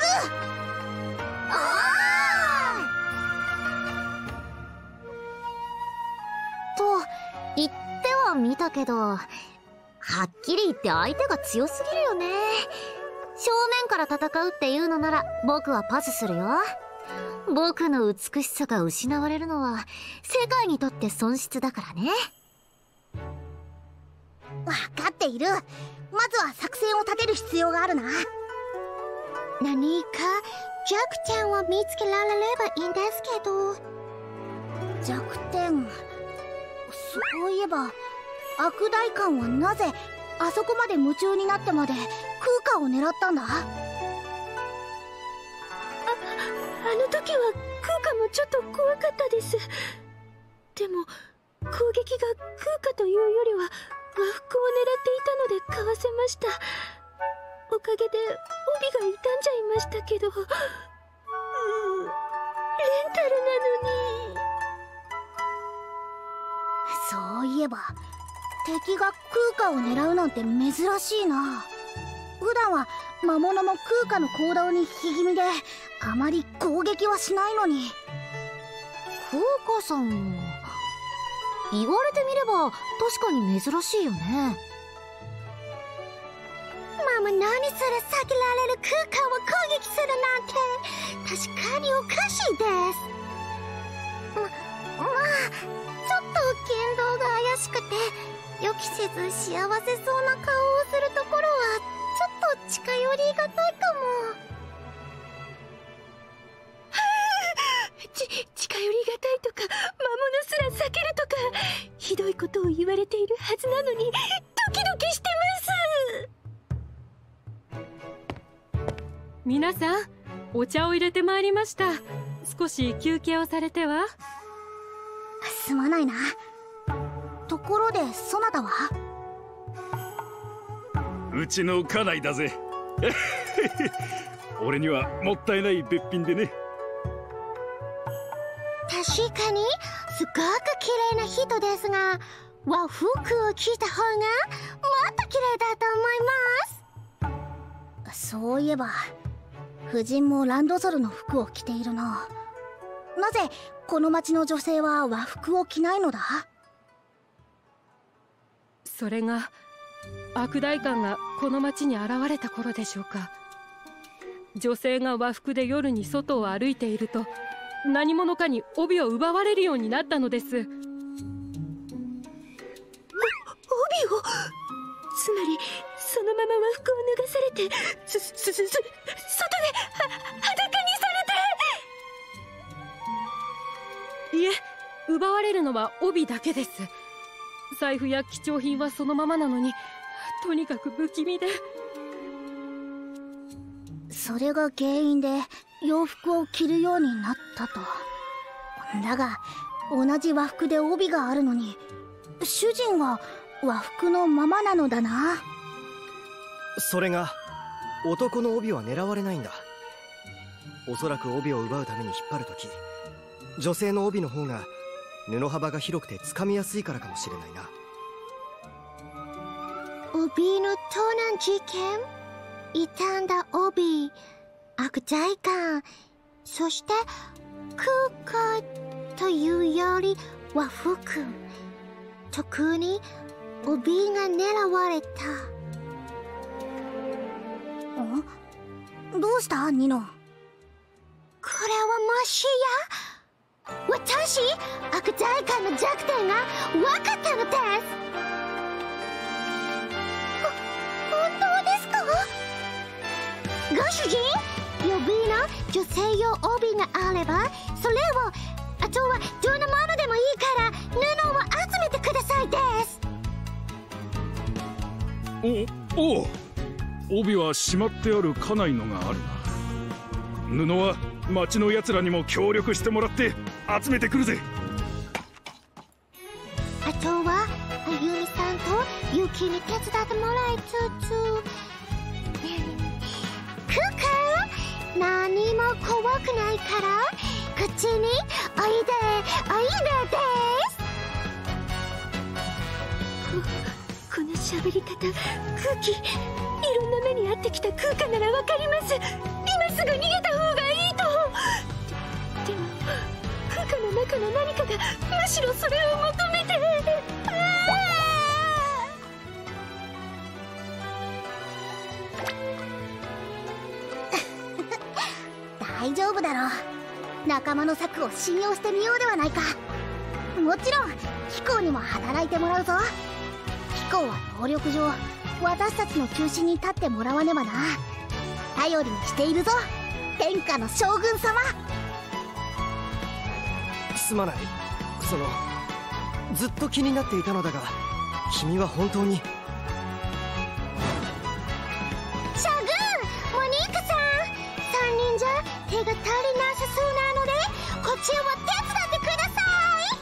と言ってはみたけど、はっきり言って相手が強すぎるよね。正面から戦うっていうのなら僕はパスするよ。僕の美しさが失われるのは世界にとって損失だからね。 分かっている。まずは作戦を立てる必要があるな。 何か弱点を見つけられればいいんですけど。 弱点、そういえば悪代官はなぜあそこまで夢中になってまで空花を狙ったんだ？ あの時は空花もちょっと怖かったです。でも攻撃が空花というよりは和服を狙っていたのでかわせました。おかげで帯が傷んじゃいましたけど、レンタルなのに。 そういえば敵が空花を狙うなんて珍しいな。普段は魔物も空花の行動に引き気味であまり攻撃はしないのに。 空花さんは言われてみれば確かに珍しいよね。 ママ、何する？避けられる空間を攻撃するなんて確かにおかしいです。まあちょっと言動が怪しくて予期せず幸せそうな顔をするところはちょっと近寄りがたいかも。 近寄りがたいとか魔物すら避けるとかひどいことを言われているはずなのにドキドキしてます。 皆さんお茶を入れてまいりました。少し休憩をされては。 すまないな。ところでそなたは？ うちの家内だぜ。俺にはもったいないべっぴんでね。 確かにすごく綺麗な人ですが、和服を着た方がもっと綺麗だと思います。 そういえば夫人もランドソルの服を着ているな。なぜこの町の女性は和服を着ないのだ？ それが悪代官がこの町に現れた頃でしょうか。女性が和服で夜に外を歩いていると何者かに帯を奪われるようになったのです。帯を？ つまりそのまま和服を脱がされて外で裸にされて。 いえ、奪われるのは帯だけです。財布や貴重品はそのままなのに、とにかく不気味で。 それが原因で洋服を着るようになったと。だが同じ和服で帯があるのに主人は和服のままなのだな。 それが男の帯は狙われないんだ。おそらく帯を奪うために引っ張るとき、女性の帯の方が布幅が広くて掴みやすいからかもしれないな。 帯の盗難事件、傷んだ帯、悪代官、そして空花というより和服、特に帯が狙われた。 どうしたニノ？ これはもしや私悪代官の弱点が分かったのです。本当ですか？ご主人、予備の女性用帯があればそれを、あとはどんなものでもいいから布を集めてくださいです。 おう、帯はしまってある家内のがあるな。布は町のやつらにも協力してもらって集めてくるぜ。 あとはあゆみさんとユキに手伝ってもらいつつクカ何も怖くないから口においでおいでです。 この喋り方、空気、いろんな目に遭ってきた空間ならわかります。今すぐ逃げた方がいいと。でも空間の中の何かがむしろそれを求めて。 大丈夫だろう。仲間の策を信用してみようではないか。もちろん貴公にも働いてもらうぞ。貴公は能力上私たちの中心に立ってもらわねばな。頼りにしているぞ天下の将軍様。 すまない。ずっと気になっていたのだが、君は本当に。 将軍モニークさん、3人じゃ手が足りなさそうなのでこっちを手伝ってくださ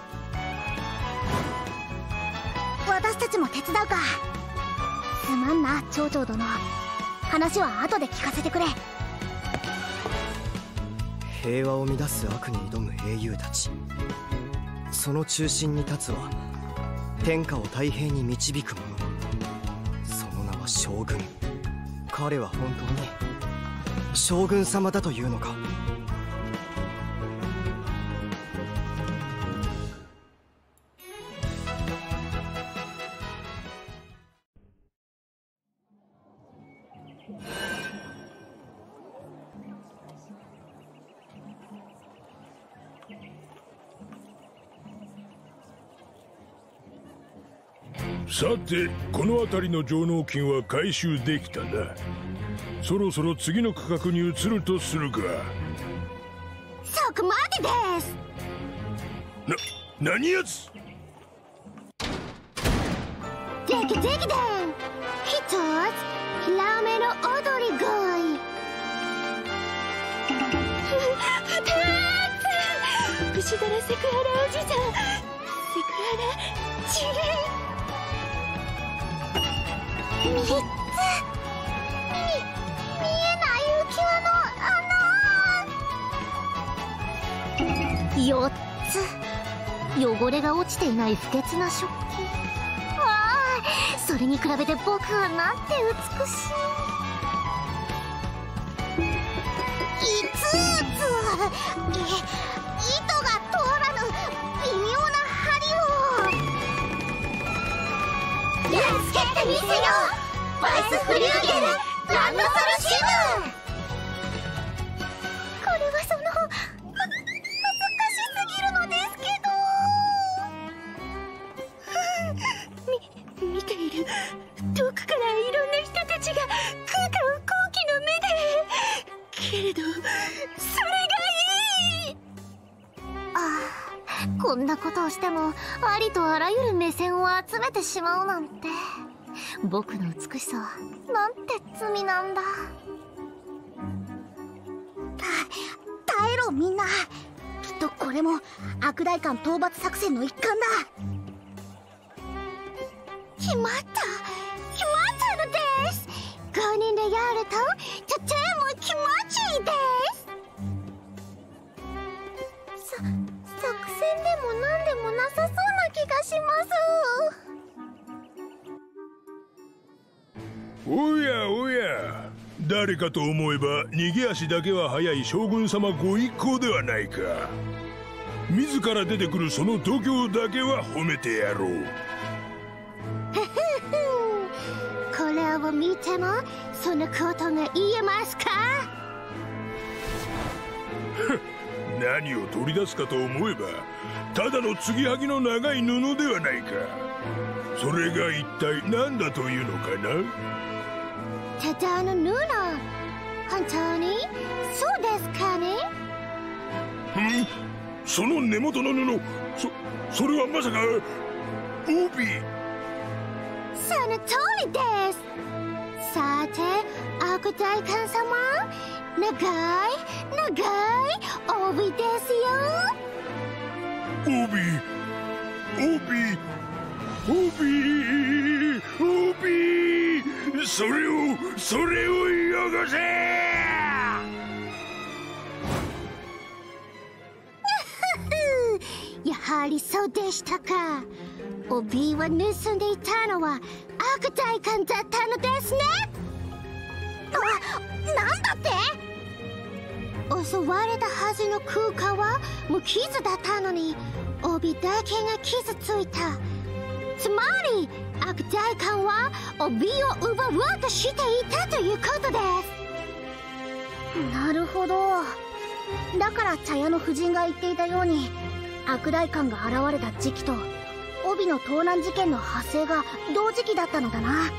い。 私たちも手伝うか。すまんな町長殿、話は後で聞かせてくれ。 平和を乱す悪に挑む英雄たち、その中心に立つは天下を太平に導く者、その名は将軍。彼は本当に将軍様だというのか。 さて、この辺りの上納金は回収できたな。そろそろ次の区画に移るとするか。 そこまでです。 何やつ。 ぜきぜきでん。一つヒラメの踊り食い。 二つ牛だらセクハラおじさん、セクハラちげん。 3つ見えない浮き輪の4つ汚れが落ちていない不潔な食器。ああ、それに比べて僕はなんて美しい。 5つ糸が通らぬ微妙な針を。 やっつけてみせよバイスフリューゲルランドソルシム。これは難しすぎるのですけど。見ている。遠くからいろんな人たちが空間を好奇の目で。けれどそれがいい。 ああ、こんなことをしてもありとあらゆる目線を集めてしまうなんて。僕の美しさはなんて罪なんだ。 耐えろみんな。きっとこれも悪代官討伐作戦の一環だ。 決まったのです。5人でやるととても気持ちいいです。作戦でも何でもなさそうな気がします。 おやおや、誰かと思えば逃げ足だけは速い将軍様ご一行ではないか。自ら出てくるその度胸だけは褒めてやろう。 これを見てもそんなことが言えますか？ 何を取り出すかと思えばただの継ぎはぎの長い布ではないか。それが一体何だというのかな？ ただの布。本当にそうですかね？ その根元の布、それはまさか帯？ その通りです。さて、悪大官様、長い帯ですよ。 帯、それをよこせ！ やはりそうでしたか。帯は盗んでいたのは悪大官だったのですね。 なんだって？ 襲われたはずの空間は無傷だったのに帯だけが傷ついた。つまり悪大官は帯を奪おうとしていたということです。 なるほど。だから茶屋の夫人が言っていたように悪大官が現れた時期と帯の盗難事件の発生が同時期だったのだな。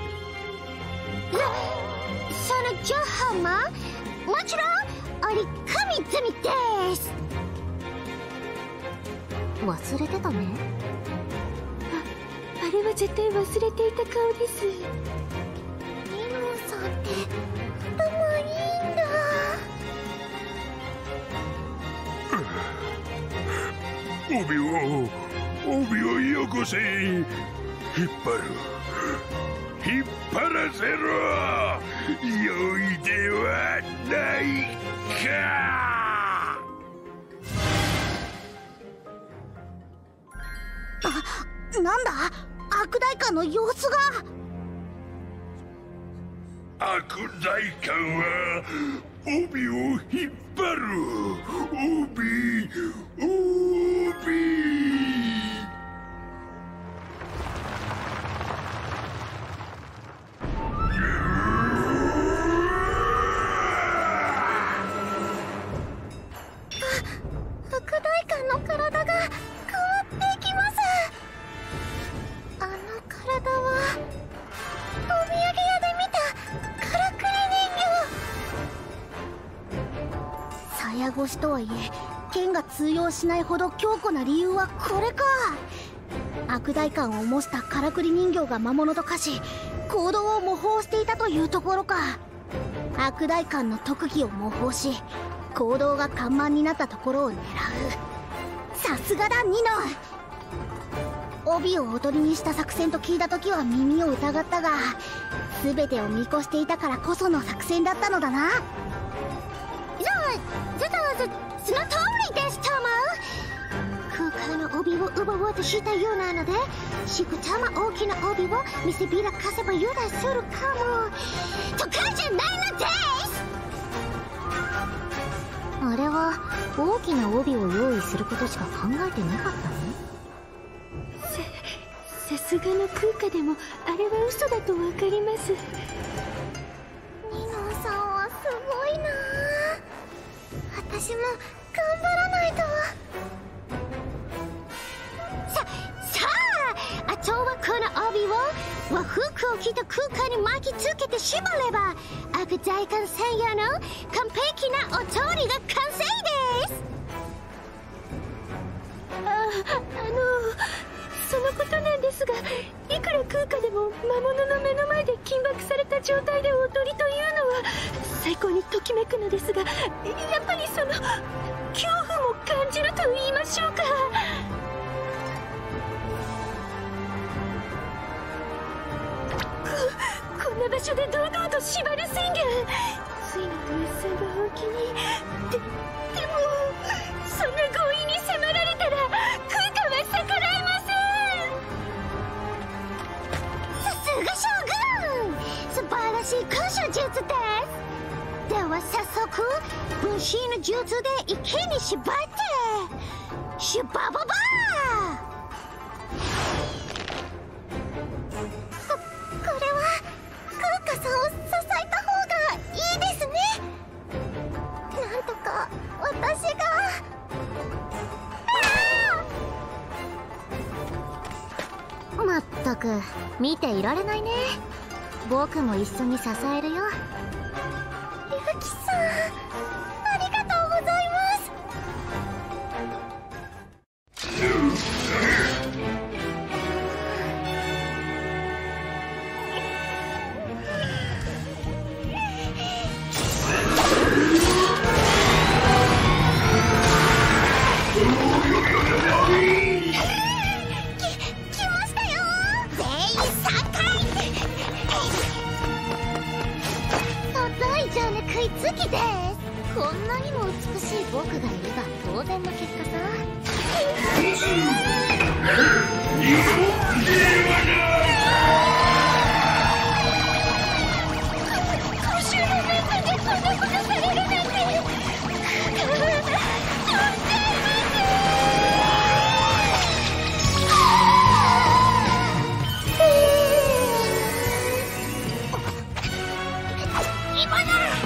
その情報ももちろん折り込み済みです。 忘れてたね。 あれは絶対忘れていた顔です。 ミノさんって頭いいんだ。 帯をよこせ。引っ張らせろ。良いではないか。 なんだ？悪大官の様子が。 悪大官は帯を引っ張る。帯。 悪大官の体が変わっていきます。あの体はお土産屋で見たからくり人形。鞘越しとはいえ剣が通用しないほど強固な理由はこれか。悪大官を模したからくり人形が魔物と化し行動を模倣していたというところか。悪大官の特技を模倣し行動が緩慢になったところを狙う。さすがだニノ。帯をおとりにした作戦と聞いた時は耳を疑ったが全てを見越していたからこその作戦だったのだな。 その通りですとも。空海の帯を奪おうとしたようなのでしくたま大きな帯を見せびらかせば油断するかもとかじゃないのです。 あれは大きな帯を用意することしか考えてなかったの？ さすがの空海でもあれは嘘だとわかります。 ミノさんはすごいな。私も頑張らないと。さあ、あとはこの帯を和服を着た空海に巻きつけて縛れば悪大官専用の完璧なお通りが完成です。 そのことなんですが、いくら空海でも魔物の目の前で緊縛された状態でおとりというのは最高にときめくのですが、やっぱりその恐怖も感じると言いましょうか。こんな場所で堂々と縛る宣言。ついにド S さんが本気に。でもそんな強引に迫られたら空海は逆らえません。 さすが将軍、素晴らしい空手術です。では早速分身の術で池に縛ってシュバババー。これは空海さんを支えた方かく見ていられないね。僕も一緒に支えるよ。 ユキさん、ありがとうございます。来ましたよ、全員3回。 叩いちゃうね、食いつきです。こんなにも美しい僕がいれば当然の結果さ。 今週のメンバーでこんなことされるなんて。今なら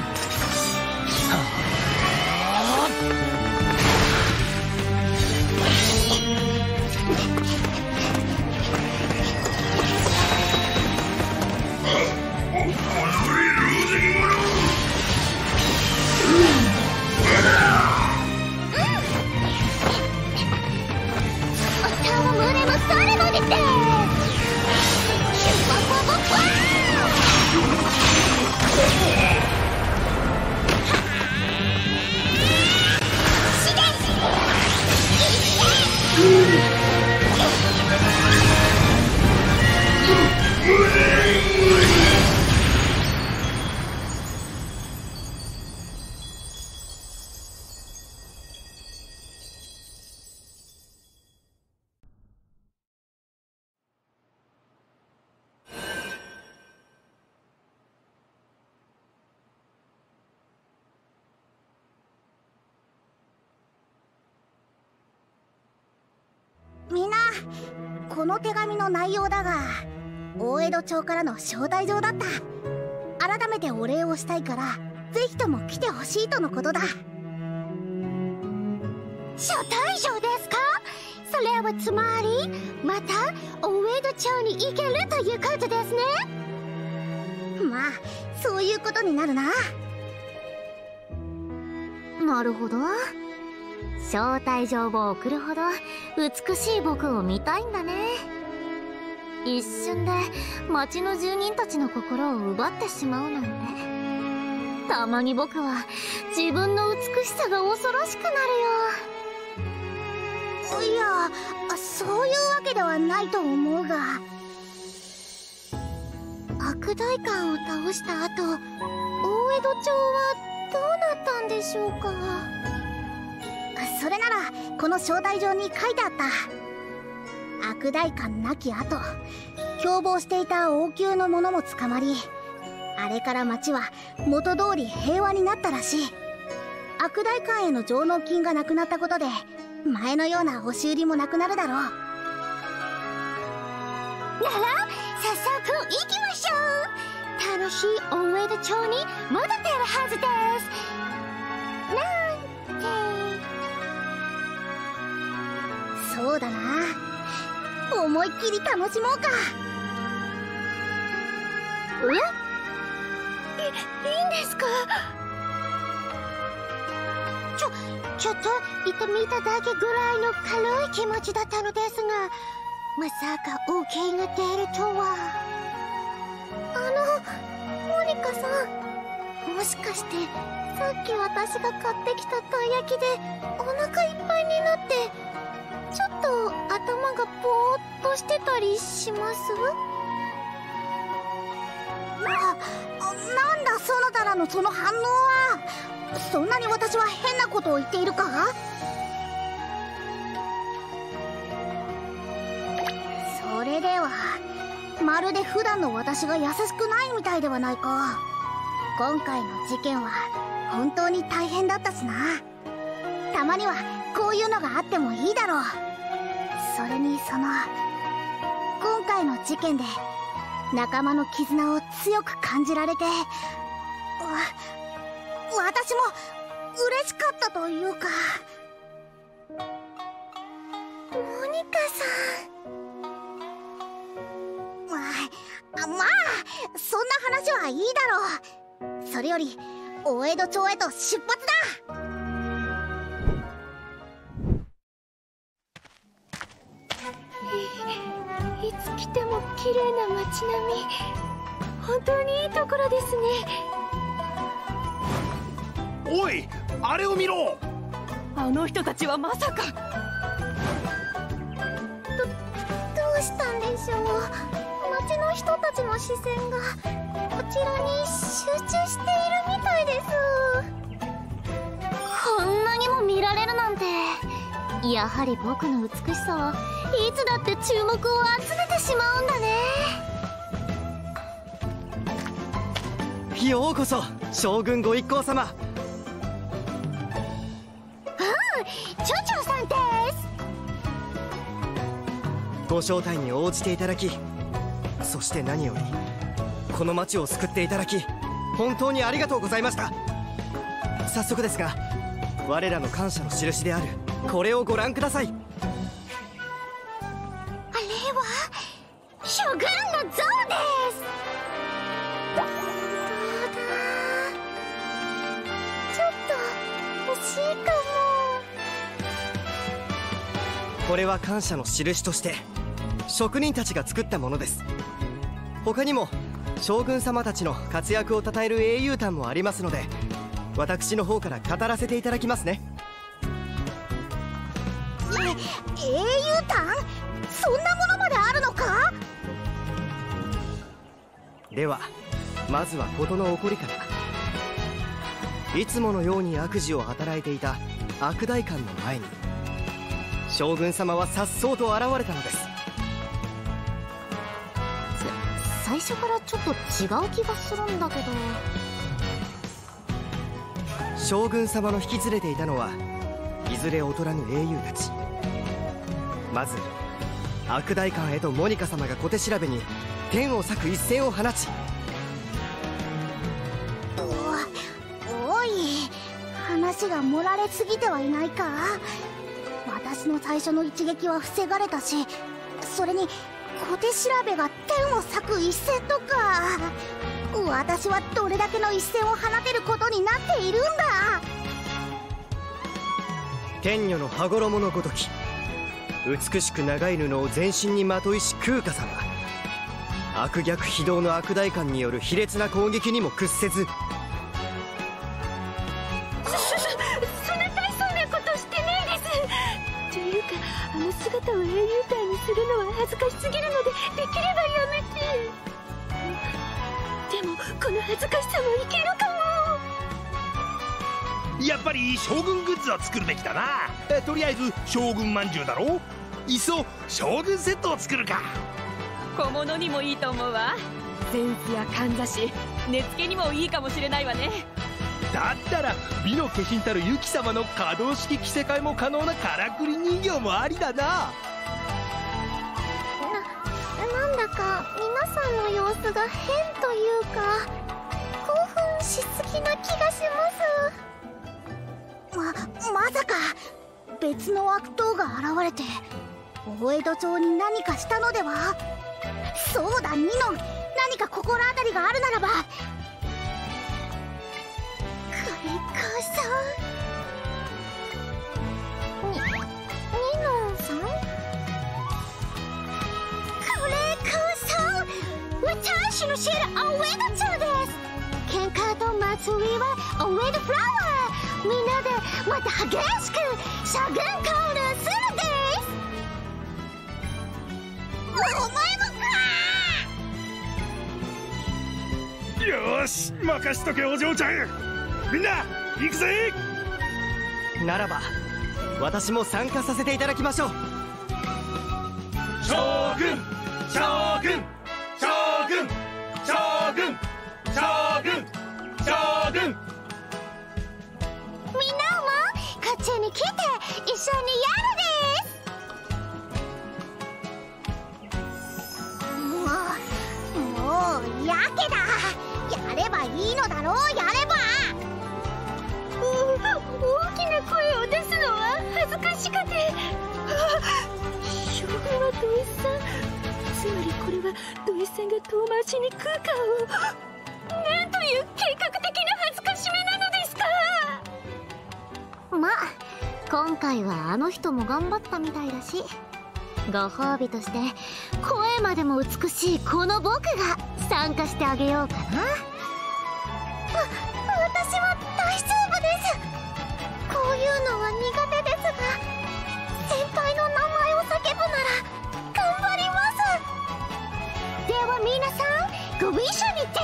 みんな、この手紙の内容だが、大江戸町からの招待状だった。改めてお礼をしたいから、ぜひとも来てほしいとのことだ。 招待状ですか？それはつまりまた大江戸町に行けるということですね。 まあ、そういうことになるな。 なるほど。招待状を送るほど美しい僕を見たいんだね。一瞬で町の住人たちの心を奪ってしまうなんて。たまに僕は自分の美しさが恐ろしくなるよ。 いや、そういうわけではないと思うが。 悪代官を倒した後、大江戸町はどうなったんでしょうか。 それならこの招待状に書いてあった。悪代官亡き後、共謀していた王宮の者も捕まり、あれから町は元通り平和になったらしい。悪代官への上納金がなくなったことで、前のような押し売りもなくなるだろう。なら早速行きましょう。楽しい大江戸町に戻っているはずです。なんて。 そうだな、思いっきり楽しもうか。 いいんですか？ちょっと行ってみただけぐらいの軽い気持ちだったのですが、まさか OK が出るとは。モニカさん、もしかしてさっき私が買ってきたたい焼きでお腹いっぱいになってちょっと頭がぼーっとしてたりします？ なんだそのたらのその反応は。そんなに私は変なことを言っているか？それではまるで普段の私が優しくないみたいではないか。今回の事件は本当に大変だったしな。たまにはこういうのがあってもいいだろう。それに今回の事件で仲間の絆を強く感じられて、私も嬉しかったというか。 モニカさん、 話はいいだろう。それより大江戸町へと出発だ。 いつ来ても綺麗な街並み、本当にいいところですね。 おい、あれを見ろ。 あの人たちはまさか。 どうしたんでしょう。街の人たちの視線がこちらに集中しているみたいです。 こんなにも見られるなんて。やはり僕の美しさはいつだって注目を集めてしまうんだね。 ようこそ将軍ご一行様。 チョチョさんです。 ご招待に応じていただき、そして何よりこの町を救っていただき、本当にありがとうございました。早速ですが、我らの感謝の印であるこれをご覧ください。 あれは将軍の像です。 ちょっと欲しいかも。 これは感謝の印として職人たちが作ったものです。他にも将軍様たちの活躍を称える英雄譚もありますので、私の方から語らせていただきますね。 英雄譚？そんなものまであるのか？ ではまずは事の起こりから。いつものように悪事を働いていた悪代官の前に将軍様は颯爽と現れたのです。 最初からちょっと違う気がするんだけど。 将軍様の引き連れていたのはいずれ劣らぬ英雄たち。まず悪代官へとモニカ様が小手調べに天を裂く一戦を放ち、 おい、話が盛られすぎてはいないか？私の最初の一撃は防がれたし、それに小手調べが天を裂く一戦とか。私はどれだけの一戦を放てることになっているんだ。 天女の羽衣のごとき美しく長い布を全身にまといし空花様、悪逆非道の悪代官による卑劣な攻撃にも屈せず。 そんな大層なことしてないです。というか、あの姿を英雄譚にするのは恥ずかしすぎるので、できればやめて。でもこの恥ずかしさもいけるかも。 やっぱり将軍グッズを作るべきだな。とりあえず将軍まんじゅうだろう。いっそ将軍セットを作るか。 小物にもいいと思うわ。センスやかんざし、根付けにもいいかもしれないわね。 だったら美の化身たるユキ様の可動式着せ替えも可能なからくり人形もありだな。 なんだか皆さんの様子が変というか、興奮しすぎな気がしまさか別の悪党が現れて大江戸町に何かしたのでは？そうだ、ニノン、何か心当たりがあるならば。 金川さん、ニノンさん、 私の知る大江戸町です。喧嘩と祭りは大江戸フラワー。みんなでまた激しく将軍コールするです。お前もか。 よーし、任しとけお嬢ちゃん。みんな行くぜ。 ならば私も参加させていただきましょう。 将軍将軍将軍将軍将軍将軍。 みんなもこっちに来て一緒にやるです。 もうやけだ。やればいいのだろう。やれば。 大きな声を出すのは恥ずかしくて。将軍は土井さん。つまりこれは土井さんが遠回しに空間を。 なんという計画的な恥ずかしめなのですか。 まあ今回はあの人も頑張ったみたいだし、ご褒美として声までも美しいこの僕が参加してあげようかな。 私は大丈夫です。こういうのは苦手ですが、先輩の名前を叫ぶなら頑張ります。 では皆さんご一緒にです。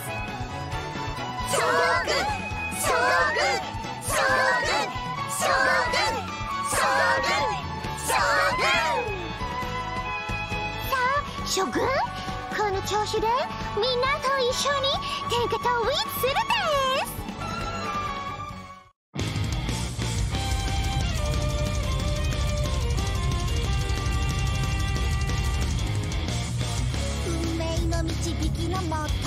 将軍将軍将軍将軍将軍将軍。 さあ将軍、この調子でみんなと一緒に天下統一するです。 運命の導きのもと